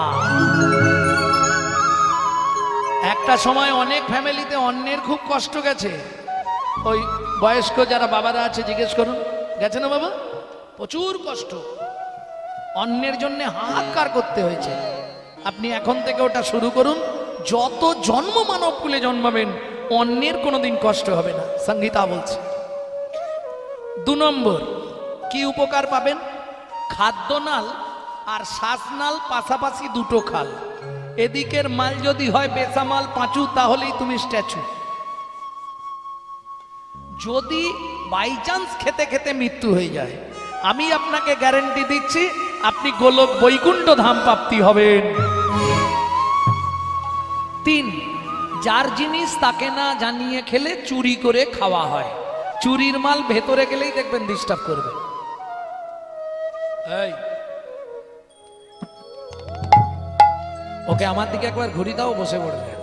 একটা সময় অনেক ফ্যামিলিতে অন্যের খুব কষ্ট গেছে। ওই বয়স্ক যারা বাবারা আছে জিজ্ঞেস করুন, গেছে না বাবা? প্রচুর কষ্ট, অন্যের জন্য হাহাকার করতে হয়েছে। আপনি এখন থেকে ওটা শুরু করুন, যত জন্ম মানব কুলে জন্মাবেন অন্যের কোনোদিন কষ্ট হবে না, সংহিতা বলছে। দু নম্বর কি উপকার পাবেন? খাদ্যনাল আর শ্বাসনাল পাশাপাশি দুটো খাল, এদিকের মাল যদি হয় বেসামাল পাঁচু, তাহলেই তুমি স্ট্যাচু। যদি বাই চান্স খেতে খেতে মৃত্যু হয়ে যায়, আমি আপনাকে গ্যারান্টি দিচ্ছি আপনি গোলক বৈকুণ্ঠ ধাম প্রাপ্তি হবেন। তিন, যার জিনিস তাকে না জানিয়ে খেলে চুরি করে খাওয়া হয়, চুরির মাল ভেতরে গেলেই দেখবেন ডিস্টার্ব করবে। এই ওকে আমার দিকে একবার ঘুরি দাও, বসে পড়বে।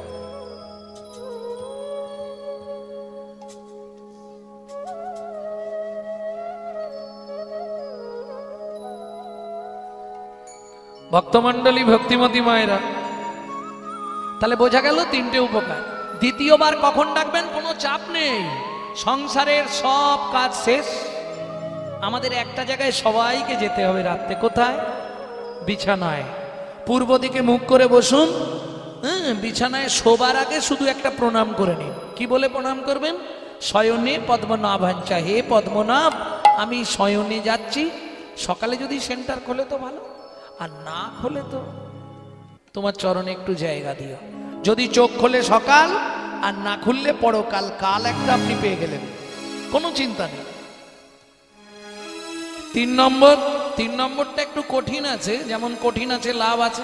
ভক্তমণ্ডলী, ভক্তিমতী মায়েরা, তাহলে বোঝা গেল তিনটে উপকার। দ্বিতীয়বার কখন ডাকবেন? কোনো চাপ নেই, সংসারের সব কাজ শেষ, আমাদের একটা জায়গায় সবাইকে যেতে হবে রাত্রে। কোথায়? বিছানায়। পূর্ব দিকে মুখ করে বসুন, হ্যাঁ, বিছানায় শোবার আগে শুধু একটা প্রণাম করে নিন। কি বলে প্রণাম করবেন? শয়নে পদ্মনাভাঞ্চা, হে পদ্মনাভ আমি শয়নে যাচ্ছি। সকালে যদি সেন্টার খোলে তো ভালো, আর না খোলে তো তোমার চরণে একটু জায়গা দিও। যদি চোখ খোলে সকাল, আর না খুললে পরকাল, কাল একটা আপনি পেয়ে গেলেন, কোনো চিন্তা নেই। তিন নম্বর, তিন নম্বরটা একটু কঠিন আছে, যেমন কঠিন আছে লাভ আছে।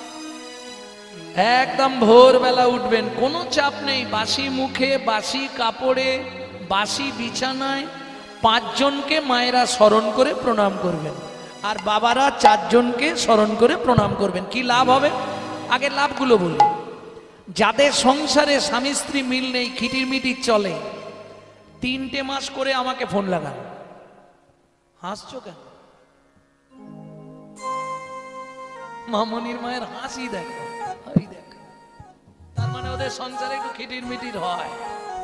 একদম ভোরবেলা উঠবেন, কোনো চাপ নেই, বাসি মুখে, বাসি কাপড়ে, বাসি বিছানায় পাঁচজনকে মায়েরা স্মরণ করে প্রণাম করবেন, আর বাবারা চারজনকে স্মরণ করে প্রণাম করবেন। কি লাভ হবে? আগে লাভগুলো বলি। যাদের সংসারে স্বামী স্ত্রী মিল নেই, খিটির মিটির চলে, তিনটে মাস করে আমাকে ফোন লাগান। হাসছো কেন? মামনির মায়ের হাসি দেখো, ওই দেখো, তার মানে ওদের সংসারে একটু খিটির মিটির হয়।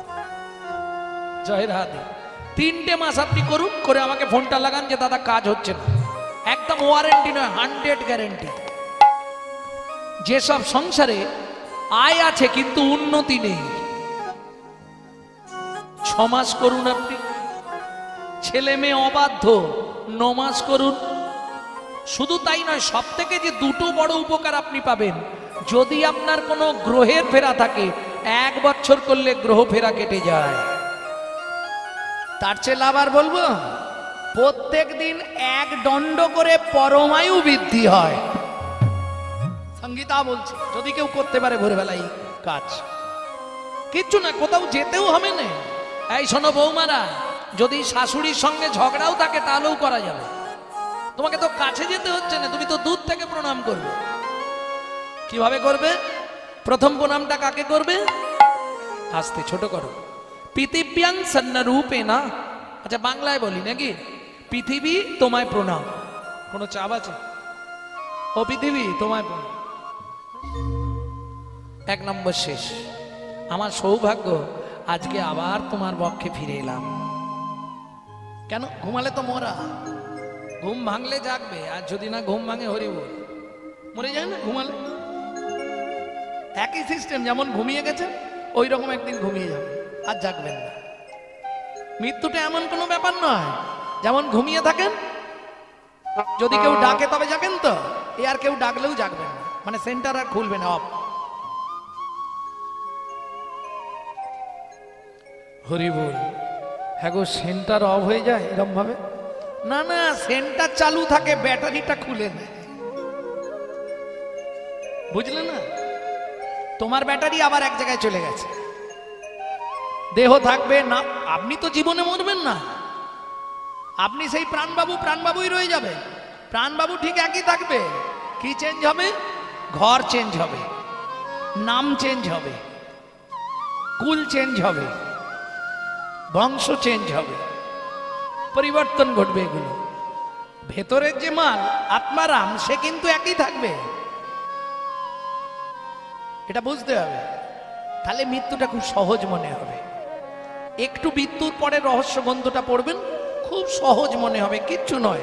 জয় রাধে। তিনটে মাস আপনি করুন, করে আমাকে ফোনটা লাগান যে দাদা কাজ হচ্ছে না। একদম ওয়ারেন্টি নয়, হান্ড্রেড গ্যারেন্টি। যেসব সংসারে আয় আছে কিন্তু উন্নতি নেই, ছ মাস করুন আপনি। ছেলে মেয়ে অবাধ্য, ন মাস করুন। শুধু তাই নয়, সব থেকে যে দুটো বড় উপকার আপনি পাবেন, যদি আপনার কোনো গ্রহের ফেরা থাকে, এক বছর করলে গ্রহ ফেরা কেটে যায়। তার চেয়ে লাভ আর বলবো, প্রত্যেক দিন এক দণ্ড করে পরমায়ু বৃদ্ধি হয়। সঙ্গীতা বলছে যদি কেউ করতে পারে ভোরবেলায় কাজ, কিচ্ছু না, কোথাও যেতেও হবে না। এই শোনো বৌমারা, যদি শাশুড়ির সঙ্গে ঝগড়াও থাকে তাহলেও করা যাবে। তোমাকে তো কাছে যেতে হচ্ছে না, তুমি তো দূর থেকে প্রণাম করবে। কিভাবে করবে? প্রথম প্রণামটা কাকে করবে? আস্তে ছোট করো। পৃথিব্যাং সন্নরূপে না, আচ্ছা বাংলায় বলি নাকি, পৃথিবী তোমায় প্রণাম। কোনো চাপ আছে? ও পৃথিবী তোমায় প্রণাম। এক নম্বর শেষ। আমার সৌভাগ্য আজকে আবার তোমার বক্ষে ফিরে এলাম। কেন? ঘুমালে তো মরা, ঘুম ভাঙলে জাগবে, আর যদি না ঘুম ভাঙে হরি বল, মরে যায় না ঘুমালে। একই সিস্টেম, যেমন ঘুমিয়ে গেছে ওই রকম একদিন ঘুমিয়ে যাবে, আর জাগবেন না। মৃত্যুটা এমন কোনো ব্যাপার নয়, যেমন ঘুমিয়ে থাকেন, যদি কেউ ডাকে তবে জাগেন তো, এ আর কেউ ডাকলেও জাগবেন না, মানে সেন্টার আর খুলবে না, অফ। হরি বল। হ্যাঁ গো, সেন্টার অফ হয়ে যায় এরকম ভাবে? না না, সেন্টার চালু থাকে, ব্যাটারিটা খুলে নেয়, বুঝলে না? তোমার ব্যাটারি আবার এক জায়গায় চলে গেছে, দেহ থাকবে না, আপনি তো জীবনে মরবেন না, আপনি সেই প্রাণবাবু প্রাণবাবুই রয়ে যাবে। প্রাণবাবু ঠিক একই থাকবে, কি চেঞ্জ হবে? ঘর চেঞ্জ হবে, নাম চেঞ্জ হবে, কুল চেঞ্জ হবে, বংশ চেঞ্জ হবে, পরিবর্তন ঘটবে। এগুলো ভেতরের যে মাল আত্মারাম, সে কিন্তু একই থাকবে, এটা বুঝতে হবে। তাহলে মৃত্যুটা খুব সহজ মনে হবে। একটু মৃত্যুর পরে রহস্য গ্রন্থটা পড়বেন, খুব সহজ মনে হবে, কিচ্ছু নয়।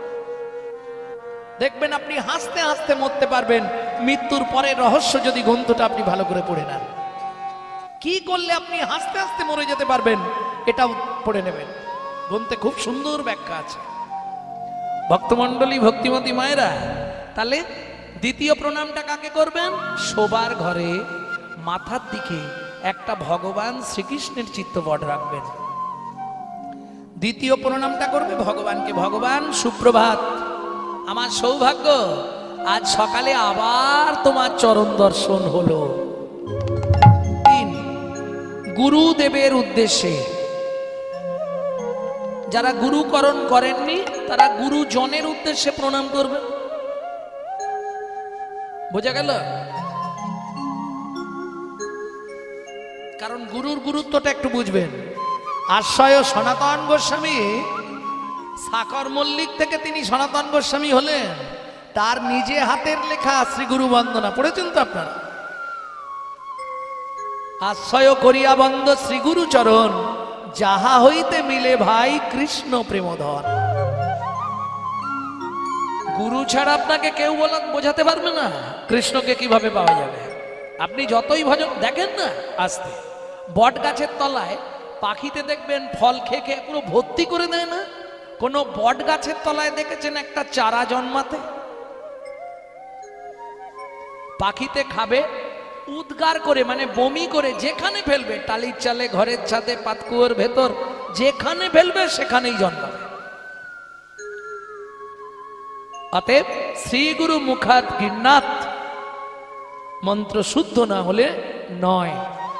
দেখবেন আপনি হাসতে হাসতে মরতে পারবেন, মৃত্যুর পরে রহস্য যদি গ্রন্থটা আপনি ভালো করে পড়ে নেন। কি করলে আপনি হাসতে হাসতে মরে যেতে পারবেন, এটাও পড়ে নেবেন, গ্রন্থে খুব সুন্দর ব্যাখ্যা আছে। ভক্তমণ্ডলী, ভক্তিমতী মায়েরা, তাহলে দ্বিতীয় প্রণামটা কাকে করবেন? শোবার ঘরে মাথার দিকে একটা ভগবান শ্রীকৃষ্ণের চিত্রপট রাখবেন। দ্বিতীয় প্রণামটা করবে ভগবানকে। ভগবান সুপ্রভাত, আমার সৌভাগ্য আজ সকালে আবার তোমার চরণ দর্শন হলো। তিন, গুরুদেবের উদ্দেশ্যে, যারা গুরুকরণ করেননি তারা গুরুজনের উদ্দেশ্যে প্রণাম করবে। বোঝা গেল? কারণ গুরুর গুরুত্বটা একটু বুঝবেন। আশ্রয় সনাতন গোস্বামী, সাকর মল্লিক থেকে তিনি সনাতন গোস্বামী হলেন, তার নিজে হাতের লেখা শ্রী গুরু বন্দনা পড়েছেন তো আপনারা? আশ্রয় করিয়া বন্দ শ্রী গুরু চরণ, যাহা হইতে মিলে ভাই কৃষ্ণ প্রেমধন। গুরু ছাড়া আপনাকে কেউ বলা বোঝাতে পারবে না কৃষ্ণকে কিভাবে পাওয়া যাবে। আপনি যতই ভজন দেখেন না, আসতে বট গাছের তলায় পাখিতে দেখবেন ফল খেয়ে খেয়ে পুরো ভর্তি করে দেয় না? কোন বট গাছের তলায় দেখেছেন একটা চারা জন্মাতে? পাখিতে খাবে, উদ্গার করে মানে বমি করে যেখানে ফেলবে, টালির চালে, ঘরের ছাদে, পাতকুয়োর ভেতর, যেখানে ফেলবে সেখানেই জন্মাবে। অতএব শ্রী গুরু মুখাত গিন্নাথ, মন্ত্র শুদ্ধ না হলে নয়,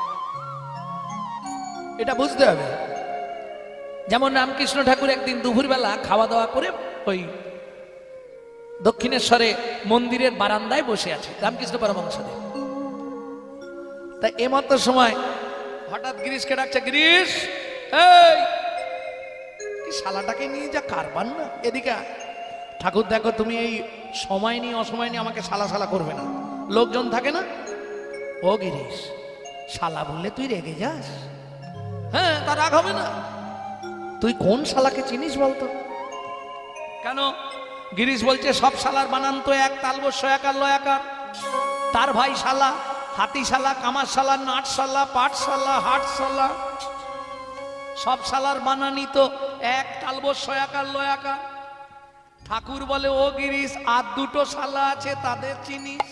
এটা বুঝতে হবে। যেমন রামকৃষ্ণ ঠাকুর একদিন দুপুরবেলা খাওয়া দাওয়া করে ওই দক্ষিণেশ্বরে মন্দিরের বারান্দায় বসে আছে রামকৃষ্ণ পরমহংসদেব। তাই এমতো সময় হঠাৎ গিরিশকে ডাকছে, গিরিশ, এই শালাটাকে নিয়ে যা কারবার না, এদিকে ঠাকুর দেখো তুমি এই সময় নিয়ে অসময় নিয়ে আমাকে শালা শালা করবে না, লোকজন থাকে না। ও গিরিশ, শালা বললে তুই রেগে যাস? হ্যাঁ, তা রাগ হবে না। তুই কোন শালাকে চিনিস বলতো? কেন? গিরিশ বলছে সব শালার বানান তো এক, তালবস্য একার লয়াকার। তার ভাই শালা, হাতিশালা, কামারশালা, নাটশালা, পাটশালা, হাটশালা, সব শালার বানানি তো এক, তালবস্য একার লয়াকার। ঠাকুর বলে ও গিরিশ, আর দুটো শালা আছে, তাদের চিনিস?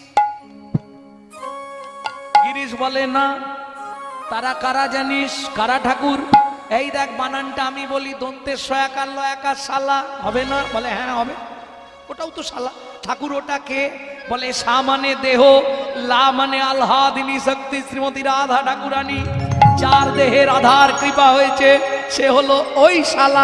গিরিশ বলে না। তারা কারা জানিস? কারা ঠাকুর? এই দেখ বানানটা আমি বলি, দন্তের সয়াকার লয়াকার শালা, হবে না? বলে হ্যাঁ হবে। ওটাও তো শালা। ঠাকুর ওটা কে? বলে সা মানে দেহ, লা মানে আল্লাদিনী শক্তি শ্রীমতী রাধা ঠাকুরানী, যার দেহের আধার কৃপা হয়েছে, সে হলো ওই শালা,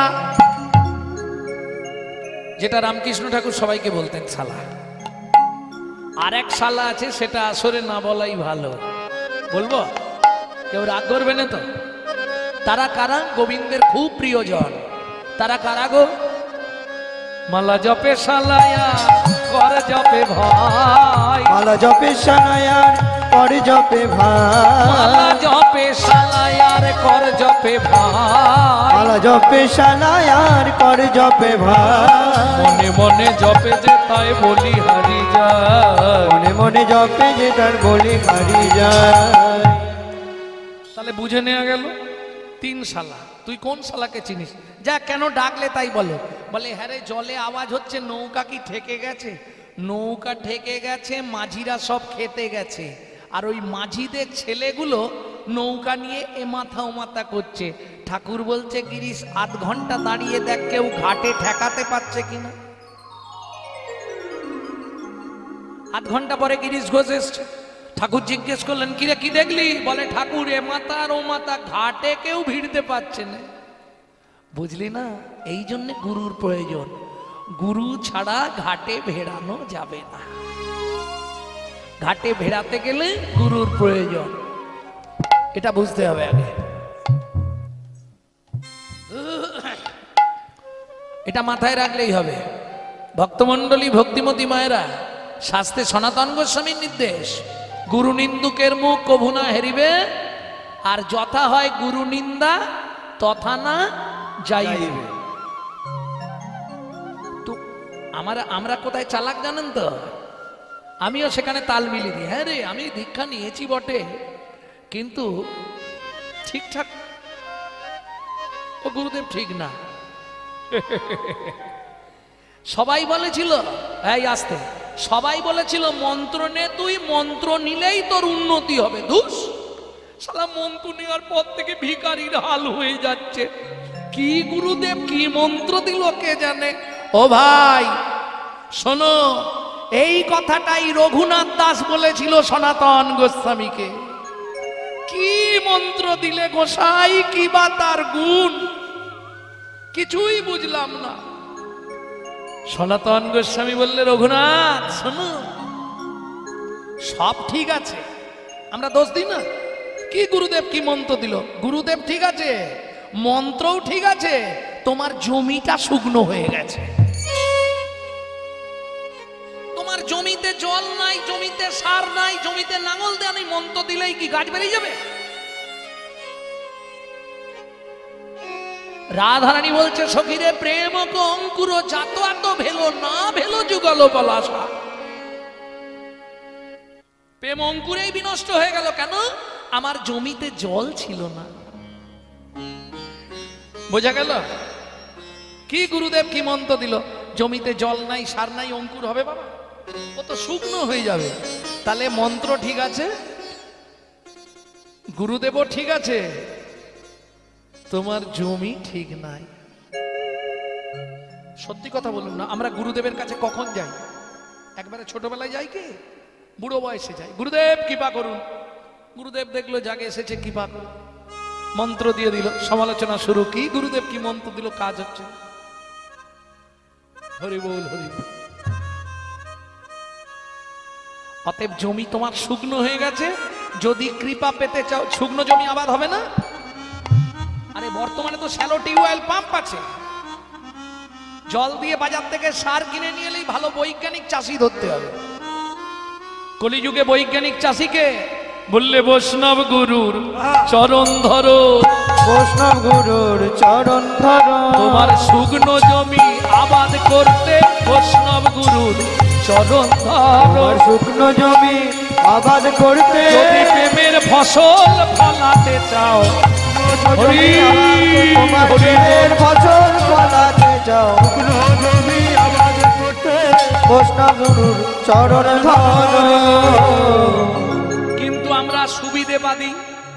যেটা রামকৃষ্ণ ঠাকুর সবাইকে বলতেন শালা। আর এক শালা আছে, সেটা আসরে না বলাই ভালো। বলবো? কেউ রাগ করবে না তো? তারা কারা? গোবিন্দের খুব প্রিয়জন। তারা কারা গো? মালা জপে শালায়া কর জপে ভাই, মালা জপে শালায়ার কর জপে ভাই, মালা জপে শালায়ার কর জপে ভাই, মালা জপে শালায়ার কর জপে ভাই, মনে মনে জপে যে তাই বলি হারি যায়, মনে মনে জপে যে তার বলি হারি যায়। তাহলে বুঝে নেওয়া গেল তিন শালা। তুই কোন শালাকে চিনিস? যা, কেন ডাকলে তাই বলো। বলে হ্যাঁ রে, জলে আওয়াজ হচ্ছে, নৌকা কি ঠেকে গেছে? নৌকা ঠেকে গেছে, মাঝিরা সব খেতে গেছে, আর ওই মাঝিদের ছেলেগুলো নৌকা নিয়ে এ মাথা ও মাথা করছে। ঠাকুর বলছে গিরিশ, আধ ঘন্টা দাঁড়িয়ে দেখ কেউ ঘাটে ঠেকাতে পারছে কিনা। আধ ঘন্টা পরে গিরিশ ঘোষ এসছে। ঠাকুর জিজ্ঞেস করলেন, কিরে কি দেখলি? বলে ঠাকুর, এ মাথা আর ও মাথা ঘাটে কেউ ভিড়তে পারছে না। বুঝলি না? এই জন্য গুরুর প্রয়োজন। গুরু ছাড়া ঘাটে ভেড়ানো যাবে না। ঘাটে ভেড়াতে গেলে গুরুর প্রয়োজন, এটা বুঝতে হবে আগে। এটা মাথায় রাখলেই হবে। ভক্তমণ্ডলী, ভক্তিমতী মায়েরা, শাস্ত্রে সনাতন গোস্বামীর নির্দেশ, গুরু নিন্দুকের মুখ কভু না হেরিবে, আর যথা হয় গুরু নিন্দা তথা না যাইবে। তো আমরা আমরা কোথায় চালাক জানেন তো? আমিও সেখানে তাল মিলিয়ে দিই। হ্যাঁ রে, আমি দীক্ষা নিয়েছি বটে, কিন্তু ঠিকঠাক ও গুরুদেব ঠিক না। সবাই বলেছিল, এই আসতে, সবাই বলেছিল মন্ত্র নে, তুই মন্ত্র নিলেই তোর উন্নতি হবে। ধুস, শালা মন্ত্র নেওয়ার পর থেকে ভিখারির হাল হয়ে যাচ্ছে। কি গুরুদেব কি মন্ত্র দিল কে জানে। ও ভাই শোনো, এই কথাটাই রঘুনাথ দাস বলেছিল সনাতন গোস্বামীকে। কি মন্ত্র দিলে গোসাই, কি বা তার গুণ, কিছুই বুঝলাম না। সনাতন গোস্বামী বললে, রঘুনাথ শোনো, সব ঠিক আছে, আমরা দোষ দিই না। কি গুরুদেব কি মন্ত্র দিল? গুরুদেব ঠিক আছে, মন্ত্রও ঠিক আছে, তোমার জমিটা শুকনো হয়ে গেছে। তোমার জমিতে জল নাই, জমিতে সার নাই, জমিতে নাঙল দেয়া নেই, মন্ত্র দিলেই কি গাছ বেরিয়ে যাবে? রাধারানী বলছে, সখীরে প্রেম কো অঙ্কুর জাত এত ভেলো না ভেলো যুগল পলাশা। প্রেম অঙ্কুরেই বিনষ্ট হয়ে গেল। কেন? আমার জমিতে জল ছিল না। বোঝা গেল? কি গুরুদেব কি মন্ত্র দিল? জমিতে জল নাই, সার নাই, অঙ্কুর হবে বাবা? ও তো শুকনো হয়ে যাবে। তাহলে মন্ত্র ঠিক আছে, গুরুদেবও ঠিক আছে, তোমার জমি ঠিক নাই। সত্যি কথা বলুন না, আমরা গুরুদেবের কাছে কখন যাই? একবারে ছোটবেলায় যাই কি বুড়ো বয়সে যাই? গুরুদেব কৃপা করুন। গুরুদেব দেখলো জাগে এসেছে, কৃপা করুন, মন্ত্র দিয়ে দিল, সমালোচনা শুরু। কি গুরুদেব কি মন্ত্র দিল, কাজ হচ্ছে। হরি বল হরি বল। অতএব জমি তোমার শুকনো হয়ে গেছে, যদি কৃপা পেতে চাও, শুকনো জমি আবাদ হবে না? আরে বর্তমানে তো শ্যালো টিউবওয়েল পাম্প আছে, জল দিয়ে বাজার থেকে সার কিনে নিয়ে এলেই ভালো বৈজ্ঞানিক চাষি ধরতে হবে। কলিযুগে বৈজ্ঞানিক চাষিকে বললে বৈষ্ণব গুরুর চরণ ধরো, বৈষ্ণব গুরুর চরণ ধরো। তোমার শুকনো জমি আবাদ করতে বৈষ্ণব গুরুর চরণ ধরো। আর শুকনো জমি আবাদ করতে যদি প্রেমের ফসল ফলাতে চাও, হরি তোমার হরি প্রেমের ফসল ফলাতে যাও, জমি আবাদ করতে বৈষ্ণব গুরুর চরণ ধরো। কিন্তু আমরা সুবিধেবাদী।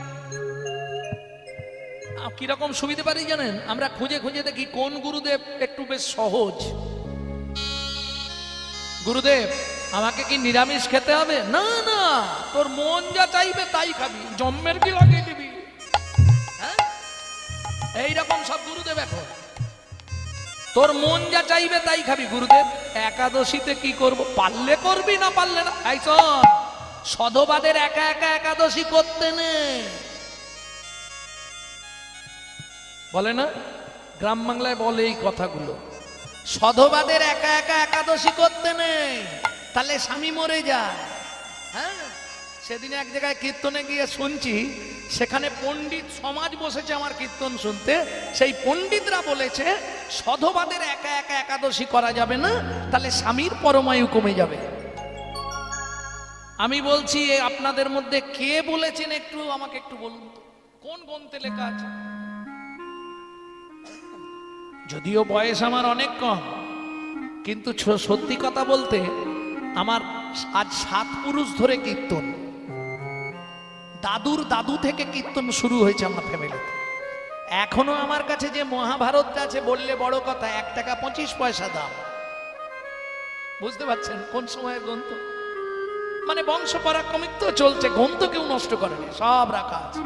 কিরকম সুবিধেবাদী জানেন? আমরা খুঁজে খুঁজে দেখি কোন গুরুদেব একটু বেশ সহজ। গুরুদেব আমাকে কি নিরামিষ খেতে হবে? না না, তোর মন যা চাইবে তাই খাবি, জন্মের কি লাগিয়ে দিবি। হ্যাঁ, এইরকম সব গুরুদেব এখন। তোর মন যা চাইবে তাই খাবি। গুরুদেব একাদশীতে কি করব? পারলে করবি, না পারলে না। এই শোন, সধবাদের একা একা একাদশী করতে নেই, বলে না? গ্রাম বাংলায় বলে এই কথাগুলো। সধবাদের একা একা একাদশী করতে নেই, তাহলে স্বামী মরে যায়। হ্যাঁ, সেদিন এক জায়গায় কীর্তনে গিয়ে শুনছি, সেখানে পণ্ডিত সমাজ বসেছে আমার কীর্তন শুনতে। সেই পণ্ডিতরা বলেছে সধবাদের একা একা একাদশী করা যাবে না, তাহলে স্বামীর পরমায়ু কমে যাবে। আমি বলছি আপনাদের মধ্যে কে বলেছেন একটু আমাকে একটু বলুন তো, কোন গ্রন্থে লেখা আছে? যদিও বয়স আমার অনেক কম, কিন্তু সত্যি কথা বলতে আমার আজ সাত পুরুষ ধরে কীর্তন, দাদুর দাদু থেকে কীর্তন শুরু হয়েছে আমার ফ্যামিলিতে। এখনো আমার কাছে যে মহাভারতটা আছে, বললে বড় কথা, এক টাকা পঁচিশ পয়সা দাম। বুঝতে পারছেন কোন সময়ের গ্রন্থ? মানে বংশ পরাক্রমিত চলছে, গ্রন্থ কেউ নষ্ট করেনি, সব রাখা আছে।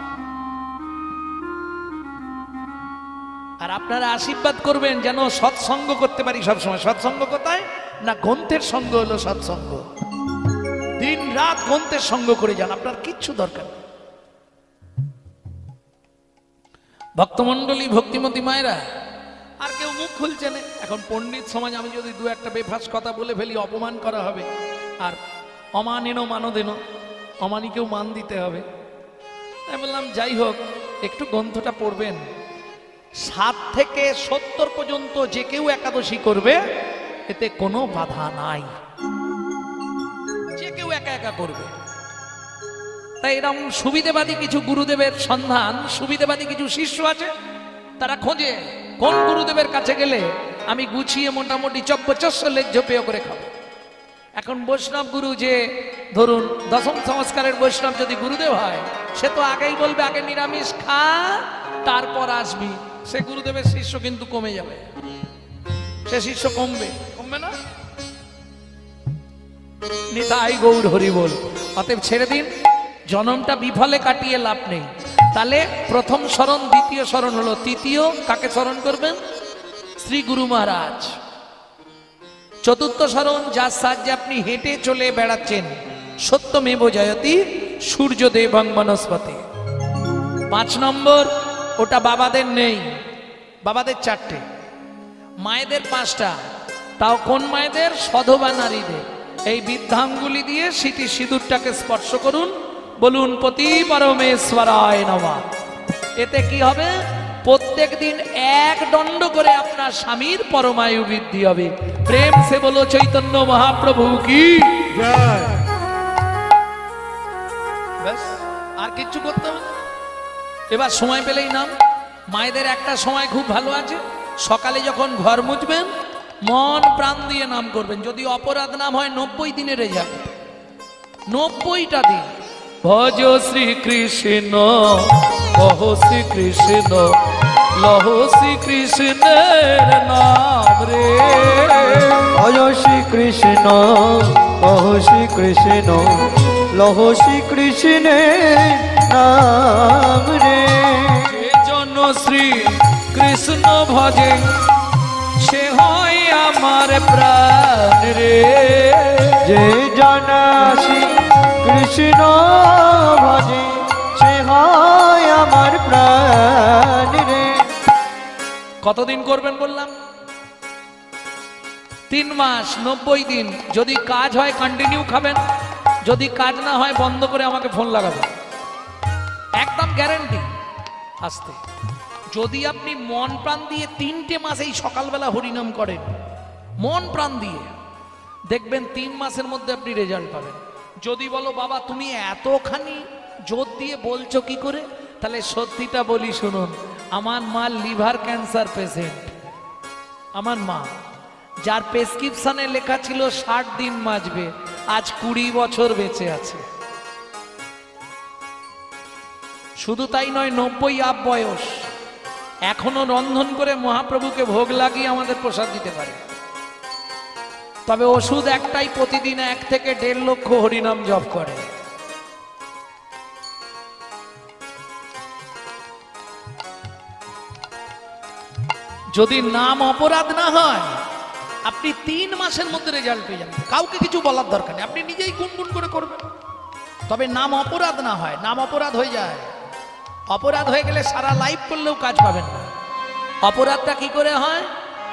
আর আপনারা আশীর্বাদ করবেন যেন সৎসঙ্গ করতে পারি সবসময়। সৎসঙ্গ কোথায়? না, গ্রন্থের সঙ্গ হলো সৎসঙ্গ। দিন রাত গ্রন্থের সঙ্গ করে যান, আপনার কিচ্ছু দরকার নেই। ভক্তমন্ডলী, ভক্তিমতী মায়েরা, আর কেউ মুখ খুলছে না এখন। পণ্ডিত সমাজ, আমি যদি দু একটা বেফাস কথা বলে ফেলি অপমান করা হবে, আর অমানেন মানদেন, অমানিকেও মান দিতে হবে। আমি বললাম যাই হোক, একটু গ্রন্থটা পড়বেন। সাত থেকে সত্তর পর্যন্ত যে কেউ একাদশী করবে, এতে কোনো বাধা নাই, যে কেউ একা একা করবে। তাই এরকম সুবিধেবাদী কিছু গুরুদেবের সন্ধান, সুবিধেবাদী কিছু শিষ্য আছে, তারা খোঁজে কোন গুরুদেবের কাছে গেলে আমি গুছিয়ে মোটামুটি চব্বচস্য লেখ ঝোপেও করে খাবো। এখন বৈষ্ণব গুরু, যে ধরুন দশম সংস্কারের বৈষ্ণব যদি গুরুদেব হয়, সে তো আগেই বলবে আগে নিরামিষ খা, তারপর আসবি। সে গুরুদেবের শিষ্য কিন্তু কমে যাবে, সে শিষ্য কমবে, কমবে না। নিতাই গৌর হরি বল। অতএব ছেড়ে দিন, জনমটা বিফলে কাটিয়ে লাভ নেই। তাহলে প্রথম স্মরণ, দ্বিতীয় স্মরণ হলো, তৃতীয় কাকে স্মরণ করবেন? শ্রী গুরু মহারাজ। চতুর্থ স্মরণ, যার সাহায্যে আপনি হেঁটে চলে বেড়াচ্ছেন, সত্যমেব জয়তি সূর্যদেবং বনস্পতি। পাঁচ নম্বর, ওটা বাবাদের নেই, বাবাদের চারটে, মায়েদের পাঁচটা। তাও কোন মায়েদের? সধবা নারীদের। এই বৃদ্ধাঙ্গুলি দিয়ে সিটি সিঁদুরটাকে স্পর্শ করুন, বলুন পতি পরমেশ্বরায় নমঃ। এতে কি হবে? প্রত্যেক দিন এক দণ্ড করে আপনার স্বামীর পরমায়ু বৃদ্ধি হবে। প্রেম সে বলো চৈতন্য মহাপ্রভু কি জয়। ব্যাস, আর কিচ্ছু করতে হবে না। এবার সময় পেলেই নাম। মায়েদের একটা সময় খুব ভালো আছে, সকালে যখন ঘর মুছবেন মন প্রাণ দিয়ে নাম করবেন। যদি অপরাধ নাম হয় নব্বই দিনের রেজাল্ট, নব্বইটা দিন। ভজ শ্রী কৃষ্ণ কহ শ্রী কৃষ্ণ লহ শ্রী কৃষ্ণের নাম রে। ভজ শ্রী কৃষ্ণ কহ শ্রী কৃষ্ণ লহ শ্রী কৃষ্ণের নাম রে। যে জন শ্রী কৃষ্ণ ভজে সে হয় আমার প্রাণ রে। যে জানা শ্রী কৃষ্ণ ভজে সে হয় আমার প্রাণ রে। কতদিন করবেন বললাম? তিন মাস নব্বই দিন, যদি কাজ হয় কন্টিনিউ খাবেন, যদি কাজ না হয় বন্ধ করে আমাকে ফোন লাগাবেন, একদম গ্যারেন্টি। আসতে যদি আপনি মন প্রাণ দিয়ে তিনটে মাস এই সকালবেলা হরিনাম করেন, মন প্রাণ দিয়ে, দেখবেন তিন মাসের মধ্যে আপনি রেজাল্ট পাবেন। যদি বলো বাবা তুমি এতখানি জোর দিয়ে বলছো কি করে, তাহলে সত্যিটা বলি শুনুন, আমার মা লিভার ক্যান্সার পেশেন্ট, আমার মা যার প্রেসক্রিপশনে লেখা ছিল ষাট দিন বাঁচবে, আজ কুড়ি বছর বেঁচে আছে। শুধু তাই নয়, নব্বই আপ বয়স, এখনো রন্ধন করে মহাপ্রভুকে ভোগ লাগিয়ে আমাদের প্রসাদ দিতে পারে। তবে ওষুধ একটাই, প্রতিদিন এক থেকে দেড় লক্ষ হরিনাম জপ করে। যদি নাম অপরাধ না হয়, আপনি তিন মাসের মধ্যে রেজাল্ট পেয়ে যাবেন। কাউকে কিছু বলার দরকার নেই, আপনি নিজেই গুনগুন করে করবেন। তবে নাম অপরাধ না হয়, নাম অপরাধ হয়ে যায়, অপরাধ হয়ে গেলে সারা লাইফ করলেও কাজ পাবেন না। অপরাধটা কি করে হয়?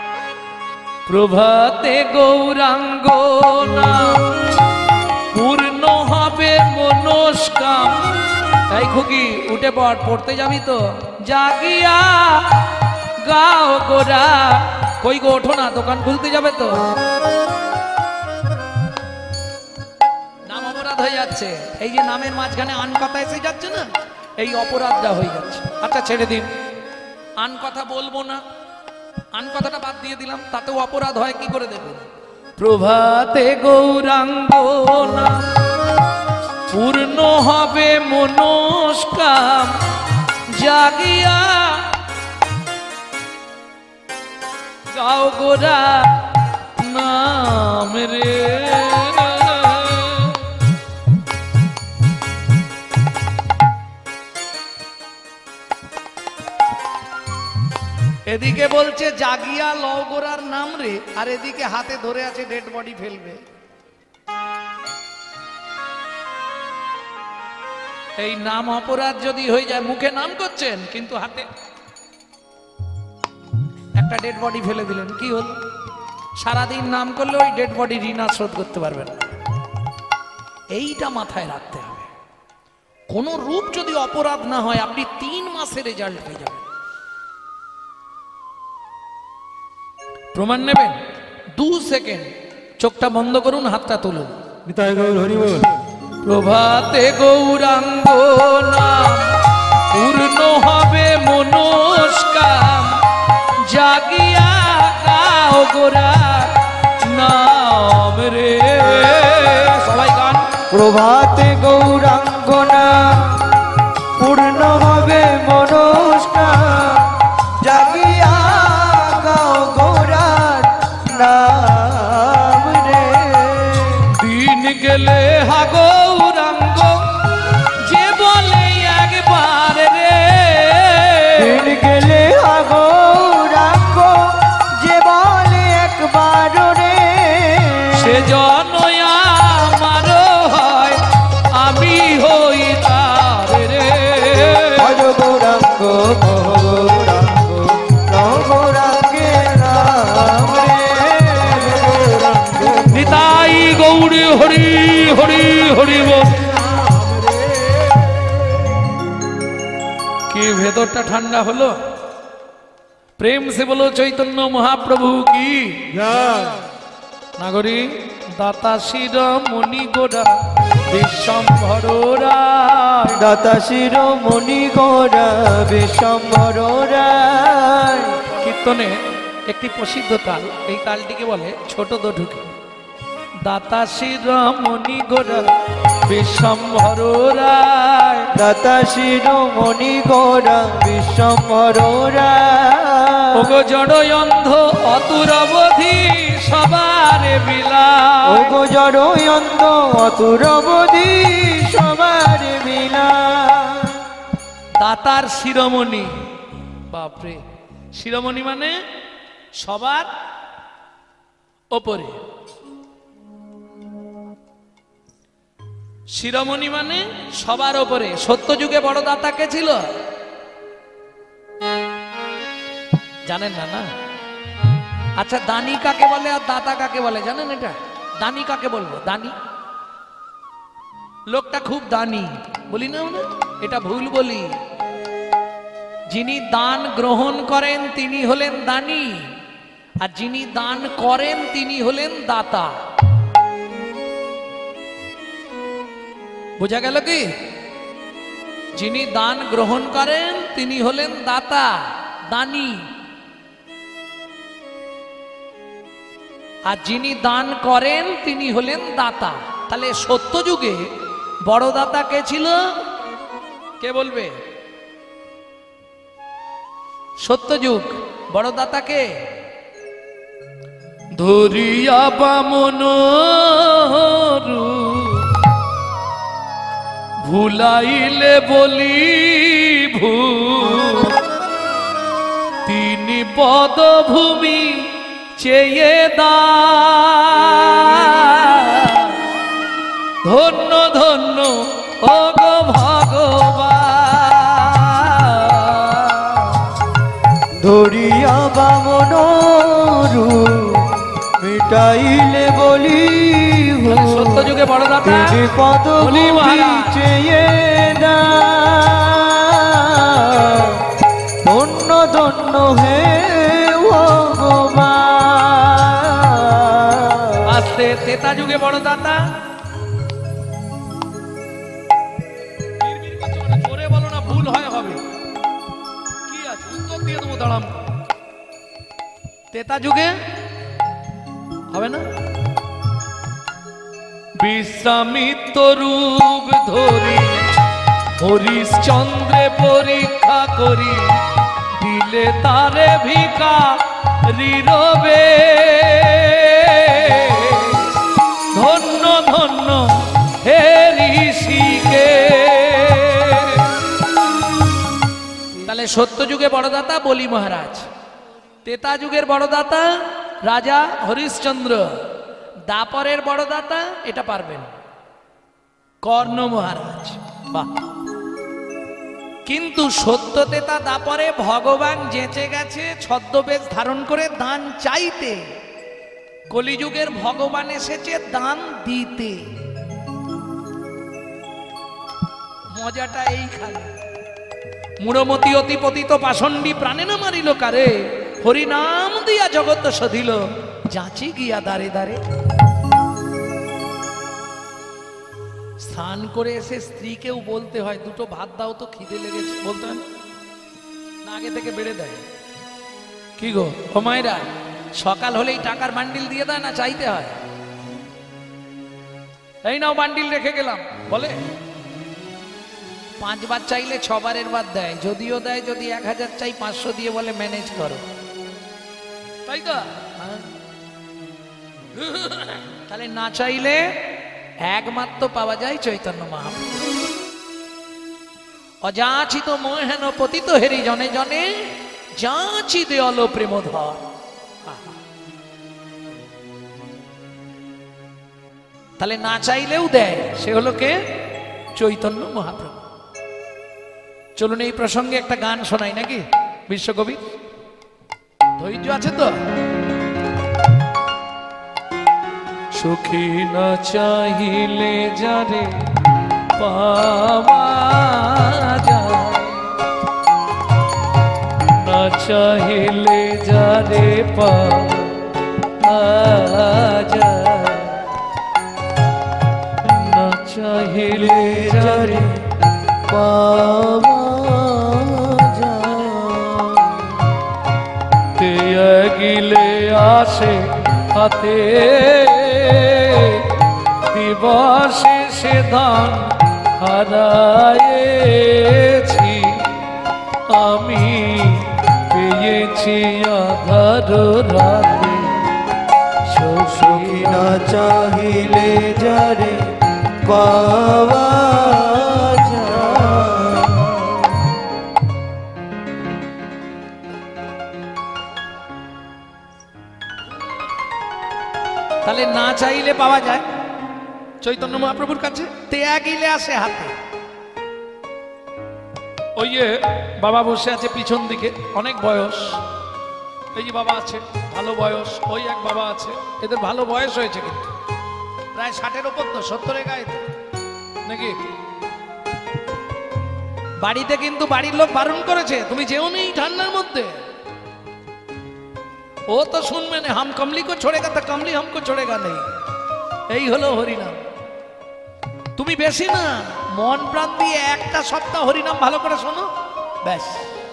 প্রভাতে গৌরাঙ্গ নাম পূর্ণ হবে মনস্কাম। তাই খুকি উঠে পড়, পড়তে যাবি তো? জাগিয়া গাও গোরা। কই গো ওঠো না, দোকান খুলতে যাবে তো? নাম অপরাধ হয়ে যাচ্ছে, এই যে নামের মাঝখানে আন কথা এসে যাচ্ছে না, এই অপরাধটা হয়ে যাচ্ছে। আচ্ছা ছেড়ে দিন, আন কথা বলবো না, আন কথাটা বাদ দিয়ে দিলাম, তাতেও অপরাধ হয় কি করে দেখুন। প্রভাতে গৌরাঙ্গ নাম পূর্ণ হবে মনস্কাম, জাগিয়া গাও গোরা নাম রে। এদিকে বলছে জাগিয়া লও গোরার নাম রে, আর এদিকে হাতে ধরে আছে ডেড বডি ফেলবে। এই নাম অপরাধ যদি হয়ে যায়, মুখে নাম করছেন কিন্তু হাতে একটা ডেড বডি ফেলে দিলেন, কি হল? সারাদিন নাম করলে ওই ডেড বডি ঋণ শোধ করতে পারবেন না। এইটা মাথায় রাখতে হবে। কোন রূপ যদি অপরাধ না হয়, আপনি তিন মাসে রেজাল্ট পেয়ে যাবেন। প্রমাণ নেবেন? দু সেকেন্ড চোখটা বন্ধ করুন, হাতটা তুলুন। নিতাই গৌর হরি বল। প্রভাতে গৌরাঙ্গ নাম পূর্ণ হবে মনস্কাম, জাগিয়া গাও গোরা নাম রে। সবাই গান। প্রভাতে গৌরাঙ্গ নাম পূর্ণ হবে মনস্কাম, জাগিয়া গাও গোরার নাম রে। দিন গেলে হা গৌরাঙ্গ যে বলে একবার রে, দিন গেলে হা গৌরাঙ্গ যে বলে একবার রে, সে জন আমার হয় আমি হই তার রে। ভজ গৌরাঙ্গ কহ গৌরাঙ্গ কহ গৌরাঙ্গের নাম রে। নিতাই গৌর হরি হরি হরি বল। কি ভেতরটা ঠান্ডা হলো? প্রেম সে বলো চৈতন্য মহাপ্রভু কি জয়। নাগরী দাতা শির মণি গোড়া বিশ্বম্ভর রায়। দাতা শিরোমণি গোরা বিশ্বম্ভর রায়। কীর্তনে একটি প্রসিদ্ধ তাল, এই তালটিকে বলে ছোট দোঢুকি। দাতা শিরোমণি গোরা বিশ্বম্ভর রায়। দাতা শিরোমণি গোরা বিশ্বম্ভর রায়। ওগো জড় অন্ধ অতুরবধি সবার মিলা। ওগো জড় অন্ধ অতুরবধি সবার মিলা। দাতার শিরোমণি, বাপরে, শিরোমণি মানে সবার ওপরে। শিরোমণি মানে সবার ওপরে। সত্যযুগে বড় দাতা কে ছিল জানেন না? না আচ্ছা দানি কাকে বলে আর দাতা কাকে বলে জানেন? এটা দানি কাকে বলবো? দানি লোকটা খুব দানি বলি না আমরা, এটা ভুল বলি। যিনি দান গ্রহণ করেন তিনি হলেন দানি, আর যিনি দান করেন তিনি হলেন দাতা। বোঝা গেল কি? যিনি দান গ্রহণ করেন তিনি হলেন দাতা, দানি, আর যিনি দান করেন তিনি হলেন দাতা। তাহলে সত্য যুগে বড় দাতা কে ছিল? কে বলবে? সত্য যুগ বড় দাতা কে? ধরিয়া বামন ভুলাইলে বলি ভূ তিনি পদভূমি চেয়ে দা ধন্য ধন্য ও গো ভগবান। ধরিয়া বামন মিটাইলে বলি সত্য যুগে বড় দাতা পদ চেয়ে না ধন্য ধন্য হে ভগবান। আস্তে তেতা যুগে বড় দাতা জোরে বলো না, ভুল হয় হবে। কি আছে উত্তর দিয়ে দেবো, দাঁড়াম। তেতা যুগে হবে না? বিশ্বামিত্র রূপ ধরি হরিশ্চন্দ্রে পরীক্ষা করি দিলে তারে ভিকা রিরবে ধন্য ধন্য হে ঋষিকে। তাহলে সত্য যুগে বড়দাতা বলি মহারাজ, তেতা যুগের বড়দাতা রাজা হরিশ্চন্দ্র, দাপরের বড়দাতা এটা পারবেন কর্ণ মহারাজ। বাহ! কিন্তু সত্য তেতা দাপরে ভগবান যেচে গেছে ছদ্মবেশ ধারণ করে দান চাইতে, কলিযুগের ভগবান এসেছে দান দিতে। মজাটা এইখানে। মূঢ়মতি অতি পতিত পাষণ্ডী প্রাণে না মারিল কারে, হরিনাম দিয়া জগৎ সধিল যাচি গিয়া দাঁড়ে দাঁড়ে। স্নান করে এসে স্ত্রীকেও বলতে হয় দুটো ভাত দাও তো, খিদে লেগেছে, বলতে হয় না? আগে থেকে বেড়ে দেয়। কি গো ও মায়েরা, সকাল হলেই টাকার বান্ডিল দিয়ে দেয় না চাইতে হয়? এই নাও বান্ডিল রেখে গেলাম বলে। পাঁচবার চাইলে ছবারের বার দেয়, যদিও দেয় যদি এক হাজার চাই পাঁচশো দিয়ে বলে ম্যানেজ করো, তাই তো? তাহলে না চাইলে একমাত্র পাওয়া যায় চৈতন্য মহাপ্রভু। অযাচিত মোহেন পতিত হেরি জনে জনে যাচি দেয়াল প্রেমধর। তাহলে না চাইলেও দেয়, সে হলো কে? চৈতন্য মহাপ্রভু। চলুন এই প্রসঙ্গে একটা গান শোনাই নাকি? বিশ্বকবি ধৈর্য আছে তো? সুখী না চাহিলে যারে পাওয়া যায়, না চাহিলে যারে পাওয়া যায়, না চাহিলে যারে পাওয়া যায়, তে গিলে আসে হাতে দিবসে সে দান হারায়েছি আমি, পেয়েছি আধার রাতে। সুখী না চাহিলে যারে পাওয়া যায়। তাহলে না চাইলে পাওয়া যায় চৈতন্য মহাপ্রভুর কাছে, তেয়া গিলে আসে হাতে। ওই যে বাবা বসে আছে পিছন দিকে, অনেক বয়স, এই যে বাবা আছে ভালো বয়স, ওই এক বাবা আছে, এদের ভালো বয়স হয়েছে কিন্তু প্রায় ষাটের ওপর, তো সত্তরের গায়ে তো, নাকি? বাড়িতে কিন্তু বাড়ির লোক বারণ করেছে, তুমি যেও নেই ঠান্ডার মধ্যে। ও তো শুনবে না, হাম কমলি কো ছোড়েগা তা কমলি হামকো ছোড়েগা নেই। এই হলো হরিনাম। তুমি বেশি না, মন প্রাণ দিয়ে একটা সপ্তাহ হরিনাম ভালো করে শোনো, ব্যাস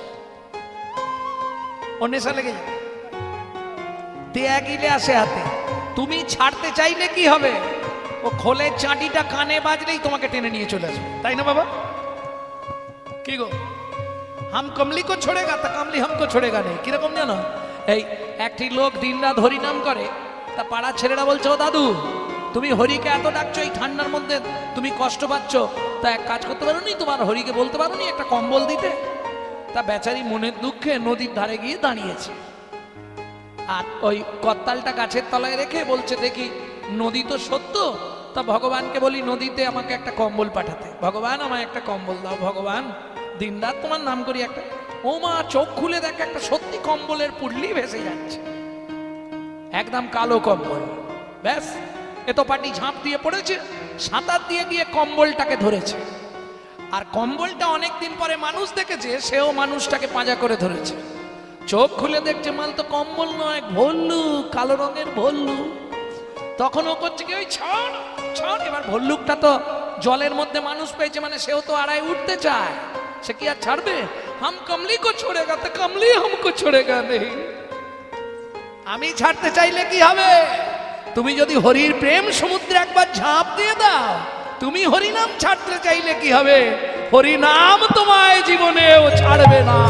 ও নেশা লেগে যাবে। ত্যাগিলে আসে হাতে। তুমি ছাড়তে চাইলে কি হবে, ও খোলের চাঁটিটা কানে বাজলেই তোমাকে টেনে নিয়ে চলে আসবে, তাই না বাবা? কি গো, হাম কমলি কো ছোড়েগা তা কমলি হামকো ছোড়েগা নেই। কিরকম জানো, এই একটি লোক দিনরাত হরিনাম করে, তা পাড়ার ছেলেরা বলছে, ও দাদু তুমি হরিকে এত ডাকছো, এই ঠান্ডার মধ্যে তুমি কষ্ট পাচ্ছ, তা এক কাজ করতে পারো নি, তোমার হরিকে বলতে পারো নি একটা কম্বল দিতে? তা বেচারি মনের দুঃখে নদীর ধারে গিয়ে দাঁড়িয়েছে, আর ওই কত্তালটা গাছের তলায় রেখে বলছে, দেখি নদী তো সত্য, তা ভগবানকে বলি নদীতে আমাকে একটা কম্বল পাঠাতে, ভগবান আমায় একটা কম্বল দাও, ভগবান দিনরাত তোমার নাম করি একটা। ও মা চোখ খুলে দেখে একটা সত্যি কম্বলের পুডলি ভেসে যাচ্ছে, একদম কালো কম্বল। ব্যাস এত পাটি ঝাঁপ দিয়ে পড়েছে, সাঁতার দিয়ে গিয়ে কম্বলটাকে ধরেছে, আর কম্বলটা অনেকদিন পরে মানুষ দেখেছে, সেও মানুষটাকে পাঁজা করে ধরেছে। চোখ খুলে দেখছে মাল তো কম্বল নয়, ভল্লুক, কালো রঙের ভল্লুক। তখন ও করছে কি, ওই ছাড় ছাড়। এবার ভল্লুকটা তো জলের মধ্যে মানুষ পেয়েছে, মানে সেও তো আড়াই উঠতে চায়, সে কি আর ছাড়বে? হাম কমলি কো ছোড়েগা তো কমলি হামকো ছোড়েগা নেই। আমি ছাড়তে চাইলে কি হবে? তুমি যদি হরির প্রেম সমুদ্রে একবার ঝাঁপ দিয়ে দাও, তুমি হরিনাম ছাড়তে চাইলে কি হবে? হরিনাম তোমায় জীবনেও ছাড়বে না।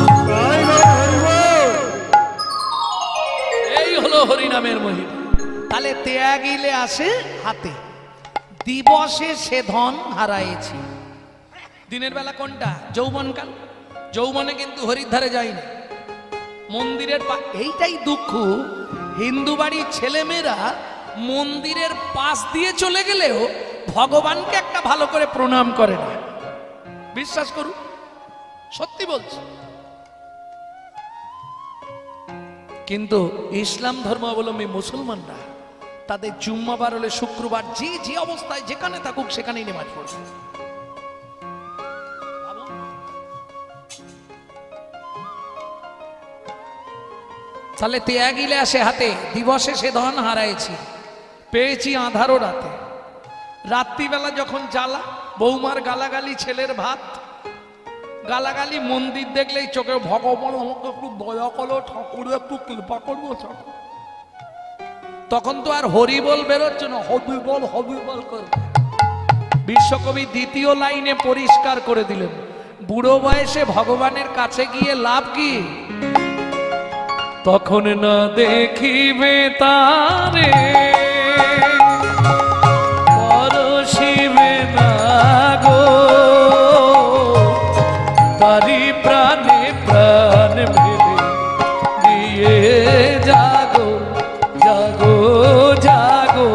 এই হলো হরিনামের মহিমা। তাহলে ত্যাগিলে আসে হাতে, দিবসে সে ধন হারাইছি। দিনের বেলা কোনটা? যৌবনকাল। যৌবনে কিন্তু হরির ধারে যায়নি, মন্দিরের। এইটাই দুঃখ, হিন্দু বাড়ির ছেলেমেয়েরা মন্দিরের পাশ দিয়ে চলে গেলেও ভগবানকে একটা ভালো করে প্রণাম করে না। বিশ্বাস করুন, সত্যি বলছি। কিন্তু ইসলাম ধর্মাবলম্বী মুসলমানরা তাদের জুম্মাবার হলে শুক্রবার যে যে অবস্থায় যেখানে থাকুক সেখানেই নামাজ পড়বে। তাহলে ত্যাগিলে আসে হাতে, দিবসে সে ধন হারাইছি, পেয়েছি আধারো রাতে। রাত্রিবেলা যখন জ্বালা, বৌমার গালাগালি, ছেলের ভাত গালাগালি, মন্দির দেখলেই চোখে, ভগবান আমাকে একটু দয়া করো, ঠাকুর একটু কৃপা করবো ঠাকুর। তখন তো আর হরি বল বেরোচ্ছে না, হবি বল হবি বল করবে। বিশ্বকবি দ্বিতীয় লাইনে পরিষ্কার করে দিলেন, বুড়ো বয়সে ভগবানের কাছে গিয়ে লাভ কি? তখন না দেখিবে তারে, পরশিবে না গো, তারি প্রাণে প্রাণ মেলে দিয়ে জাগো জাগো জাগো।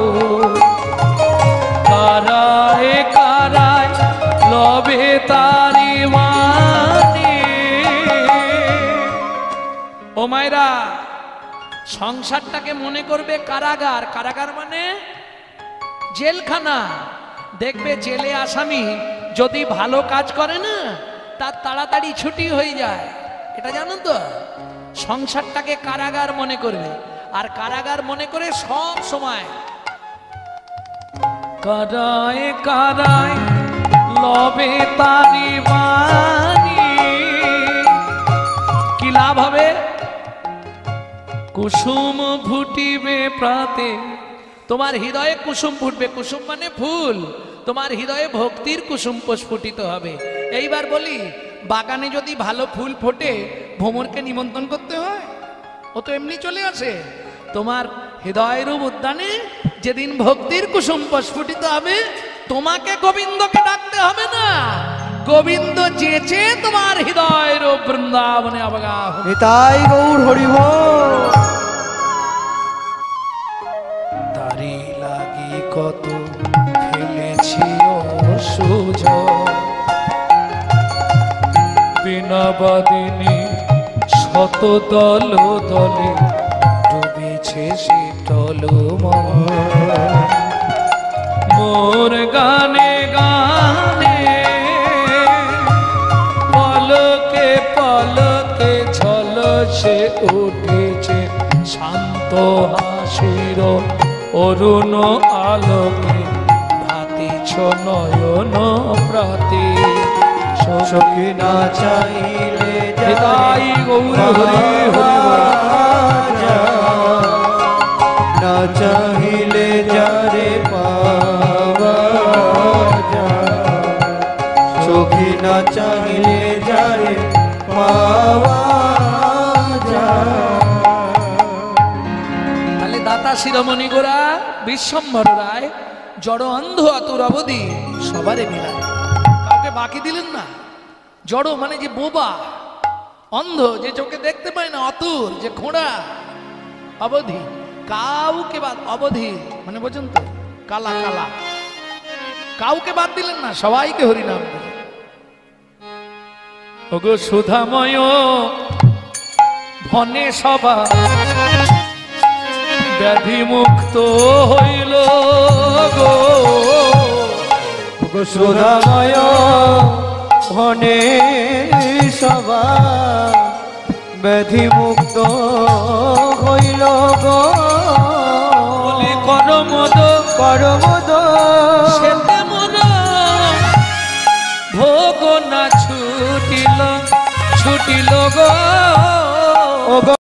কারায় কারায় লবে তারি মানে। ও মায়েরা, সংসারটাকে মনে করবে কারাগার। কারাগার মানে জেলখানা। দেখবে জেলে আসামি যদি ভালো কাজ করে না, তার তাড়াতাড়ি ছুটি হয়ে যায়, এটা জানো তো? সংসারটাকে কারাগার মনে করবে, আর কারাগার মনে করে সব সময় কারায় কারায় লবে তারি বাণী। কি লাভ হবে? কুসুম ফুটিবে প্রাতে। তোমার হৃদয়ে কুসুম ফুটবে, কুসুম মানে ফুল। তোমার হৃদয়ে ভক্তির কুসুম প্রস্ফুটিত হবে। এইবার বলি, বাগানে যদি ভালো ফুল ফোটে, ভ্রমরকে নিমন্ত্রণ করতে হয়? ও তো এমনি চলে আসে। তোমার হৃদয়ের উদ্যানে যেদিন ভক্তির কুসুম প্রস্ফুটিত হবে, তোমাকে গোবিন্দকে ডাকতে হবে না, গোবিন্দ চেয়েছে তোমার হৃদয়ের বৃন্দাবনে অবগাহ। নিতাই গৌর হরি বল। তারি লাগি কত ফেলেছি সুযোগ, বিনা বাদিনী শত দল দলে ডুবেছে শীতল মন। মোর গানে গানে পলকে পলকে ঝলসে উঠেছে শান্ত হাসির অরুণ আলোকে ভাতিছ নয়ন প্রাতে। সখী না চাইলে হৃদয় গৌর হরি হরি না চাহিলে যারে পাওয়া যায়। সখী না চাহিলে যারে পাওয়া যায়। তাহলে দাতা শিরোমণি গোরা বিশ্বম্ভর রায় জড় অন্ধ আতুর অবধি সবারে মিলায়, কাউকে বাকি দিলেন না। জড় মানে যে বোবা, অন্ধ যে চোখে দেখতে পায় না, অতুর যে খোঁড়া, অবধি কাউকে বাদ, অবধি মানে বোঝেন তো, কালা কালা, কাউকে বাদ দিলেন না, সবাইকে হরিনাম দিলেন। ওগো সুধাময় ভনে সভা ব্যাধি মুক্ত হইল গো। সুধাময় ভনে সভা ব্যাধি মুক্ত হইল গো। করমদ করমদ সেতে মন ভোগ না ছুটিল ছুটিল গো।